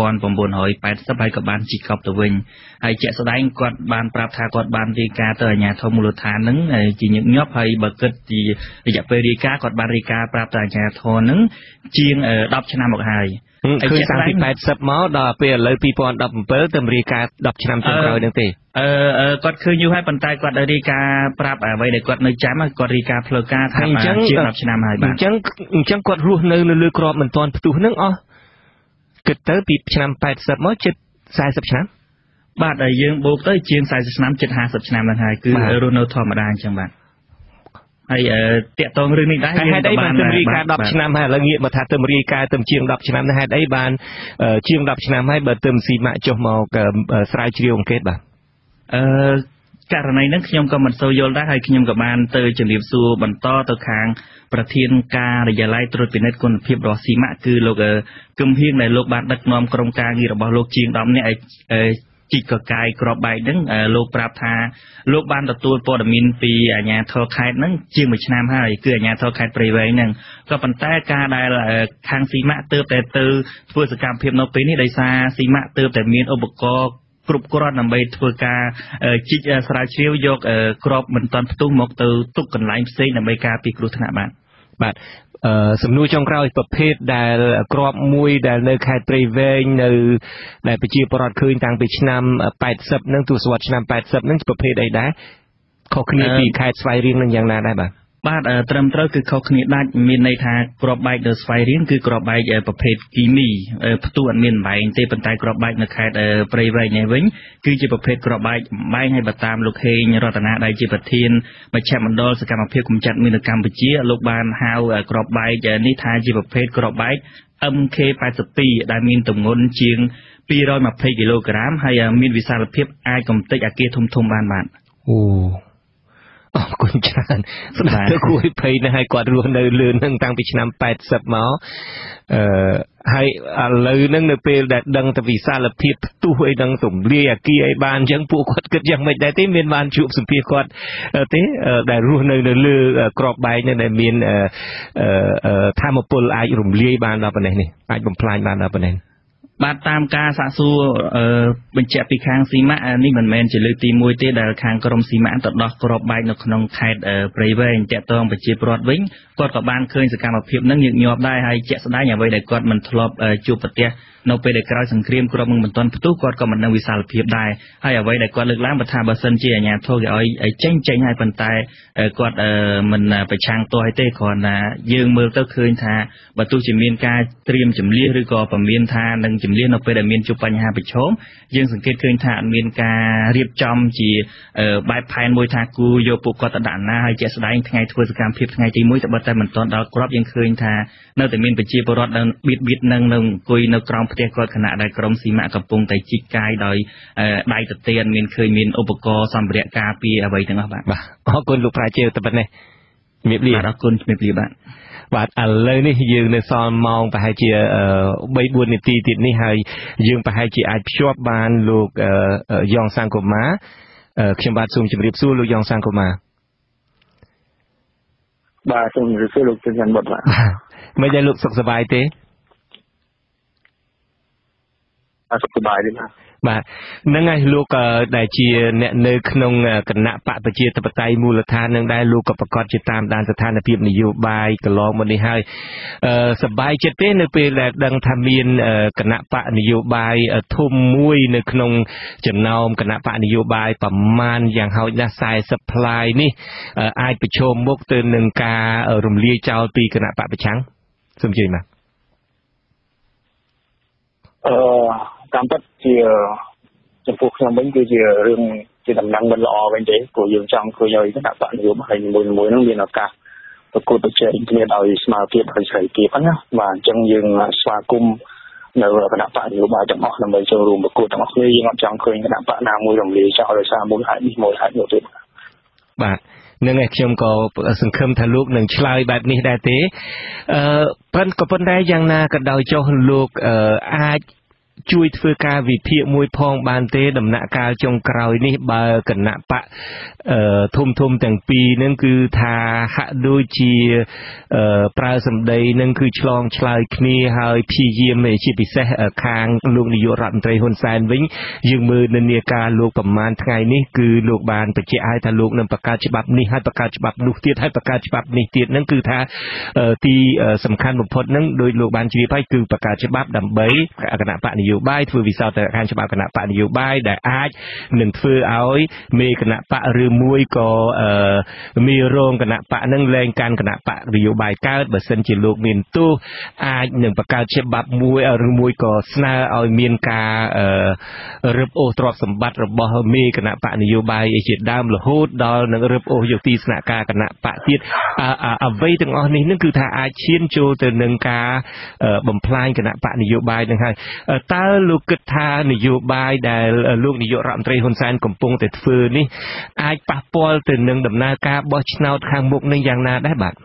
1980ហើយក៏បានជីកកប់ទៅវិញហើយជាក់ស្ដែងគាត់បានប្រាប់ថាគាត់បានរាយការណ៍ទៅអាជ្ញាធរមូលដ្ឋានហ្នឹងជាញឹកញាប់ហើយបើគិតពីរយៈពេលរាយការណ៍គាត់បានរាយការណ៍ប្រាប់ទៅអាជ្ញាធរហ្នឹងជាង10ឆ្នាំមកហើយឃើញតាំងពី80មកដល់ពេលឥឡូវ2017ទៅរាយការណ៍10ឆ្នាំចុងក្រោយហ្នឹងទេគាត់ឃើញយូរហើយប៉ុន្តែគាត់រាយការណ៍ប្រាប់អ្វីដែលគាត់នៅចាំគាត់រាយការណ៍ផ្លូវការថាជាង10ឆ្នាំហើយបាទអញ្ចឹងគាត់រស់នៅលើក្របមិនទាន់ផ្ទុះហ្នឹងអស់គិតទៅពីឆ្នាំ80មកជិត40ឆ្នាំបាទហើយយើងបូកទៅជាង40ឆ្នាំជិត50ឆ្នាំហ្នឹងហើយគឺរស់នៅធម្មតាអញ្ចឹងបាទហើយតាក់ទងរឿងនេះដែរហេតុអីបានទៅរាយការណ៍10ឆ្នាំហើយឥឡូវងាកមកថាទៅរាយការណ៍ទៅជាង10ឆ្នាំហេតុអីបានជាង10ឆ្នាំហើយបើទៅស៊ីម៉ាក់ចុះមកស្រាវជ្រាវអង្កេតបាទករណីហ្នឹងខ្ញុំក៏មិនសូវយល់ដែរហើយខ្ញុំក៏បានទៅជំរាបសួរបន្តទៅខាងប្រធានការិយាល័យត្រួតពិនិត្យគុណភាពរបស់ស៊ីម៉ាក់គឺលោកគឹមហៀងដែលលោកបានដឹកនាំក្រុមការងាររបស់លោកជាង10នាក់ឲ្យជីកកកាយក្របបែកហ្នឹងលោកប្រាប់ថាលោកបានទទួលព័ត៌មានពីអាជ្ញាធរខេត្តហ្នឹងជាង1ឆ្នាំហើយគឺអាជ្ញាធរខេត្តព្រៃវែងហ្នឹងក៏ប៉ុន្តែការដែលខាងស៊ីម៉ាក់ទើបតែទៅធ្វើសកម្មភាពនៅពេលនេះដោយសារស៊ីម៉ាក់ទើបតែមានឧបករណ៍គ្រប់គ្រាន់ដើម្បីធ្វើការជីកស្រាវជ្រាវយកក្របមិនតាន់ផ្ទុះមកទៅទុកកន្លែងផ្សេងដើម្បីការពារគ្រោះថ្នាក់បាទសំណួរចុងក្រោយប្រភេទដែលក្របមួយដែលនៅខេត្តព្រៃវែងនៅដែលប្រជាពលរដ្ឋឃើញតាំងពីឆ្នាំ80នឹងទសវត្សរ៍ឆ្នាំ80នឹងប្រភេទអីដែរខុសគ្នាពីខេត្តស្វាយរៀងនឹងយ៉ាងណាដែរបាទត្រឹមត្រូវគឺខុសគ្នាដាច់មានន័យថាក្របបែកនៅស្វាយរៀងគឺក្របបែកប្រភេទគីមីផ្ទុះអត់មានបែងទេប៉ុន្តែក្របបែកនៅខេត្តព្រៃវែងនេះវិញគឺជាប្រភេទក្របបែកបែងហើយបើតាមលោកហេងរតនាដែលជាប្រធានមជ្ឈមណ្ឌលសកម្មភាពកម្ចាត់មីននៅកម្ពុជាលោកបានហៅក្របបែកនេះថាជាប្រភេទក្របបែក MK82 ដែលមានទម្ងន់ជាង220គីឡូក្រាមហើយមានវិសាលភាពអាចកំទេចអាគារធំៗបានបាទអូអរគុណច្រើនស្ដាប់ទៅគួរឲ្យភ័យណាស់ហើយគាត់រស់នៅលឿនហ្នឹងតាំងពីឆ្នាំ80មកហើយឥឡូវហ្នឹងនៅពេលដែលដឹងទៅវិសាលភាពផ្ទុះអីហ្នឹងទម្លាយអាគារអីបានអញ្ចឹងពួកគាត់គិតយ៉ាងម៉េចដែរទេមានបានជួបសម្ភារគាត់ទេដែលរស់នៅលើក្របបែកហ្នឹងដែលមានធម្មពលអាចរំលាយបានដល់ប៉ុណ្ណេះនេះអាចបំផ្លាញបានដល់ប៉ុណ្ណេះបាទតាមការសាកសួរបញ្ជាក់ពីខាងស៊ីម៉ាក់នេះមិនមែនជាលើកទី1ទេដែលខាងក្រុមស៊ីម៉ាក់ទៅដោះក្របបែកនៅក្នុងខេត្តព្រៃវែងតាក់ទងប្រជាពលរដ្ឋវិញគាត់ក៏បានឃើញសកម្មភាពនឹងញឹកញាប់ដែរហើយជាក់ស្ដែងអ្វីដែលគាត់មិនធ្លាប់ជួបប្រទះនៅពេលដែលក្រោយសង្គ្រាមគ្រាប់នឹងមិនទាន់ផ្ទុះគាត់ក៏មិនដឹងវិសាលភាពដែរហើយអ្វីដែលគាត់លើកឡើងបើថាបើសិនជាអាជ្ញាធរគេឲ្យចេញហើយប៉ុន្តែគាត់មិនប្រឆាំងទាស់ទេគ្រាន់តែយើងមើលទៅឃើញថាបើទោះជាមានការត្រៀមចម្លៀសឬក៏ប្រមានថានឹងចម្លៀសនៅពេលដែលមានជួបបញ្ហាប្រឈមយើងសង្កេតឃើញថាអត់មានការរៀបចំជាបែបផែនមួយថាគូយកពួកគាត់ទៅដាក់ណាហើយជាក់ស្ដែងថ្ងៃធ្វើសកម្មភាពថ្ងៃទី1តែបើតែមិនទាន់ដល់គ្រាប់យើងឃើញថានៅតែមានប្រជាពលរដ្ឋនឹងបៀតនឹងអង្គុយនៅក្រោមផ្ទះគាត់ខណៈដែលក្រុមស៊ីម៉ាក់កំពុងតែជីកកាយដោយដៃទទេអត់មានឃើញមានឧបករណ៍សម្ភារៈការពារអ្វីទាំងអស់បាទអរគុណលោកប្រាជ្ញាតែប៉ុណ្ណេះជំរាបលាអរគុណជំរាបលាបាទឥឡូវនេះយើងនៅសល់ម៉ោងប្រហែលជា3-4នាទីទៀតនេះហើយយើងប្រហែលជាអាចភ្ជាប់បានលោកយ៉ងសង្គមាខ្ញុំបាទសូមជម្រាបសួរលោកយ៉ងសង្គមាបាទសូមជម្រាបសួរលោកជំនាន់បុតបាទមិនได้លោកសុខសប្បាយទេសុខសប្បាយទេបាទហ្នឹងហើយលោកដែលជាអ្នកនៅក្នុងគណៈបកប្រជាធិបតេយ្យមូលដ្ឋាននឹងដែរលោកក៏ប្រកាសជាតាមដានស្ថានភាពនយោបាយកន្លងមកនេះហើយសប្បាយចិត្តទេនៅពេលដែលដឹងថាមានគណៈបកនយោបាយធំមួយនៅក្នុងចំណោមគណៈបកនយោបាយប្រមាណយ៉ាងហោចណាស់40ផ្លាយនេះអាចប្រឈមមុខទៅនឹងការរំលាយចោលពីគណៈបកប្រឆាំងសូមជឿមកតាមពិតជាចំពោះខ្ញុំវិញគឺជារឿងជាដំណឹងមិនល្អវិញទេព្រោះយើងចង់ឃើញឲ្យគណៈបកនយោបាយមួយហ្នឹងមានឱកាសប្រកួតប្រជែងគ្នាដោយស្មារតីដោយសេរីភាពណាបាទអញ្ចឹងយើងស្វាគមន៍នៅគណៈបកនយោបាយទាំងអស់ដើម្បីចូលរួមប្រកួតទាំងអស់គ្នាយើងអត់ចង់ឃើញគណៈបកណាមួយរំលាយចោលដោយសារមូលហេតុនេះមូលហេតុនោះទេបាទនឹងឯខ្ញុំក៏សង្ឃឹមថាលោកនឹងឆ្លើយបែបនេះដែរទេប៉ុន្តែយ៉ាងណាក៏ដោយចុះលោកអាចជួយធ្វើការវិភាគមួយផងបានទេដំណាក់កាលចុងក្រោយនេះបើគណៈបកធំទាំងពីរហ្នឹងគឺថាហាក់ដូចជាប្រើសម្ដីហ្នឹងគឺឆ្លងឆ្លើយគ្នាហើយព្យាយាមជាពិសេសខាងលោកនាយករដ្ឋមន្ត្រីហ៊ុនសែនវិញយើងមើលនិន្នាការលោកប្រមាណថ្ងៃនេះគឺលោកបានបញ្ជាក់ឲ្យថាលោកនឹងបង្កើតច្បាប់នេះហើយបង្កើតច្បាប់នោះទៀតហើយបង្កើតច្បាប់នេះទៀតហ្នឹងគឺថាទីសំខាន់បំផុតហ្នឹងដោយលោកបានជ្រាបហើយគឺបង្កើតច្បាប់ដើម្បីគណៈបកនយោបាយធ្វើវិសោធនកម្មច្បាប់គណៈបកនយោបាយដែលអាចនឹងធ្វើឲ្យមេគណៈបកឬមួយក៏មេរងគណៈបកនឹងលែងកាន់គណៈបកនយោបាយកើតបើសិនជាលោកមានទោសអាចនឹងបង្កើតច្បាប់មួយឬមួយក៏ស្នើឲ្យមានការរឹបអូសទ្រព្យសម្បត្តិរបស់មេគណៈបកនយោបាយជាដើមរហូតដល់នឹងរឹបអូសយកទីស្នាក់ការគណៈបកទៀតអ្វីទាំងអស់នេះនឹងគឺថាអាចឈានចូលទៅនឹងការបំផ្លាញគណៈបកនយោបាយនឹងហើយតើលោកគិតថានយោបាយដែលលោកនាយករដ្ឋមន្ត្រីហ៊ុនសែនកំពុងតែធ្វើនេះអាចប៉ះពាល់ទៅនឹងដំណើរការបោះឆ្នោតខាងមុខនេះយ៉ាងណាដែរបាទ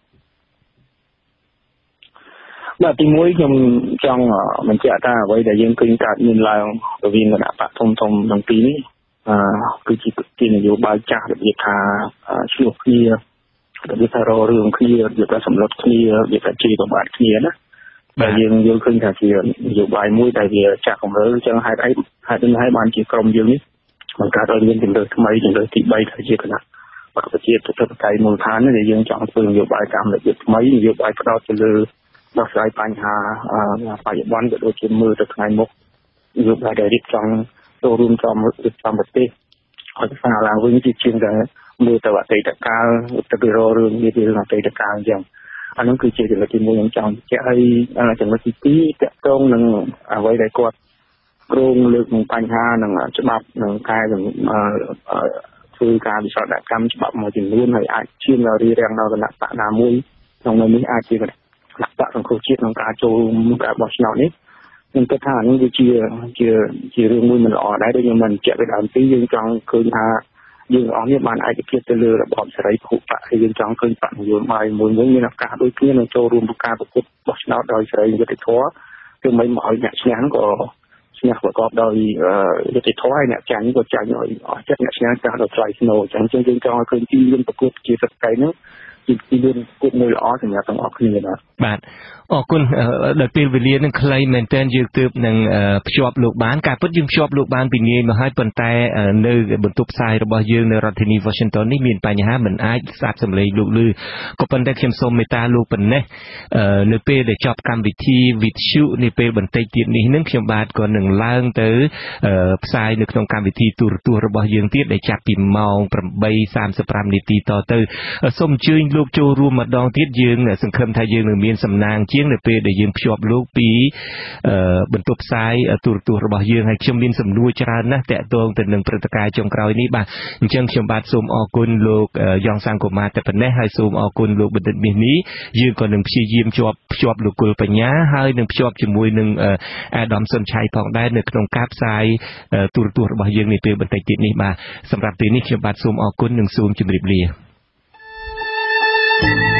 ទីមួយខ្ញុំចង់បញ្ជាក់ថាអ្វីដែលយើងឃើញកើតមានឡើងរវាងគណៈបកធំទាំងពីរនេះគឺជានយោបាយចាស់របៀបថាឆ្លោះគ្នារបៀបថាររឿងគ្នារបៀបថាសម្លុតគ្នារបៀបថាជេរប្រមាថគ្នាណាដែលយើងយល់ឃើញថាជានយោបាយមួយដែលវាចាស់កម្រិលអញ្ចឹងហេតុនេះហើយបានជាក្រុមយើងនេះបង្កើតឲ្យមានជំរើសថ្មីជំរើសទី3ថាជាគណៈបកប្រជាធិបតេយ្យមូលដ្ឋានដែលយើងចង់ធ្វើនយោបាយតាមរបៀបថ្មីនយោបាយផ្ដោតទៅលើដោះស្រាយបញ្ហាបច្ចុប្បន្នក៏ដូចជាមើលទៅថ្ងៃមុខនយោបាយដែលរៀបចំចូលរួមចំប្រទេសឲ្យស្អាតឡើងវិញជាជាងតែមើលទៅអតីតកាលទៅពីរឿងនេះពីរឿងអតីតកាលអញ្ចឹងអានោះគឺជាចំណុចទី1ខ្ញុំចង់បញ្ជាក់ហើយចំណុចទី2តកតងនឹងអ្វីដែលគាត់គ្រោងលើកនឹងបញ្ហានឹងច្បាប់នឹងការធ្វើការវិសោធនកម្មច្បាប់មួយចំនួនហើយអាចឈានដល់រារាំងដល់គណៈបកណាមួយក្នុងនេះអាចជាគណៈបកសង្គ្រោះជាតិក្នុងការចូលរួមការបោះឆ្នោតនេះខ្ញុំគិតថាអានេះជារឿងមួយមិនល្អដែរដូចខ្ញុំបញ្ជាក់ពីដើមទីយើងចង់ឃើញថាយើងអស់នេះបានឯកភាពទៅលើរបបសេរីភូបកហើយយើងចង់ឃើញបកនយោបាយមួយមានឱកាសដូចគ្នានឹងចូលរួមក្នុងការប្រកួតបោះឆ្នោតដោយសេរីយុត្តិធម៌គឺមិនមកឲ្យអ្នកឈ្នះក៏ឈ្នះប្រកបដោយយុត្តិធម៌ហើយអ្នកចាញ់ក៏ចាញ់ឲ្យអស់ចិត្តអ្នកឈ្នះចាស់ដោយថ្លៃស្នូលអញ្ចឹងយើងចង់ឲ្យឃើញទីមានប្រកួតជាសកម្មហ្នឹងជាមានប្រកួតមួយល្អសម្រាប់ទាំងអស់គ្នាបាទអរគុណដល់ពេលវេលានឹងខ្លីមែនទែនយើងទើបនឹងភ្ជាប់លោកបានការពិតយើងភ្ជាប់លោកបានពីងាយមកហើយប៉ុន្តែនៅបន្ទប់ផ្សាយរបស់យើងនៅរដ្ឋធានី Washington នេះមានបញ្ហាមិនអាចស្ដាប់សម្លេងលោកឮក៏ប៉ុន្តែខ្ញុំសូមមេត្តាលោកប៉ុណ្ណេះនៅពេលដែលចប់កម្មវិធីវិទ្យុនេះពេលបន្តិចទៀតនេះនឹងខ្ញុំបាទក៏នឹងឡើងទៅផ្សាយនៅក្នុងកម្មវិធីទូរទស្សន៍របស់យើងទៀតដែលចាប់ពីម៉ោង 8:35 នាទីតទៅសូមអញ្ជើញលោកចូលរួមម្ដងទៀតយើងសង្ឃឹមថាយើងនឹងមានសំណាងជាងនៅពេលដែលយើងភ្ជាប់លោកពីបន្ទប់ផ្សាយទូរទស្សន៍របស់យើងហើយខ្ញុំមានសំណួរច្រើនណាស់តាក់ទងទៅនឹងព្រឹត្តិការណ៍ចុងក្រោយនេះបាទអញ្ចឹងខ្ញុំបាទសូមអរគុណលោកយ៉ងសង្គមាតែប៉ុណ្ណេះហើយសូមអរគុណលោកបណ្ឌិតមាសនេះយើងក៏នឹងព្យាយាមភ្ជាប់លោកគុលបញ្ញាហើយនឹងភ្ជាប់ជាមួយនឹងអាដាមសុនឆៃផងដែរនៅក្នុងការផ្សាយទូរទស្សន៍របស់យើងនាពេលបន្តិចទៀតនេះបាទសម្រាប់ពេលនេះខ្ញុំបាទសូមអរគុណនិងសូមជម្រាបលា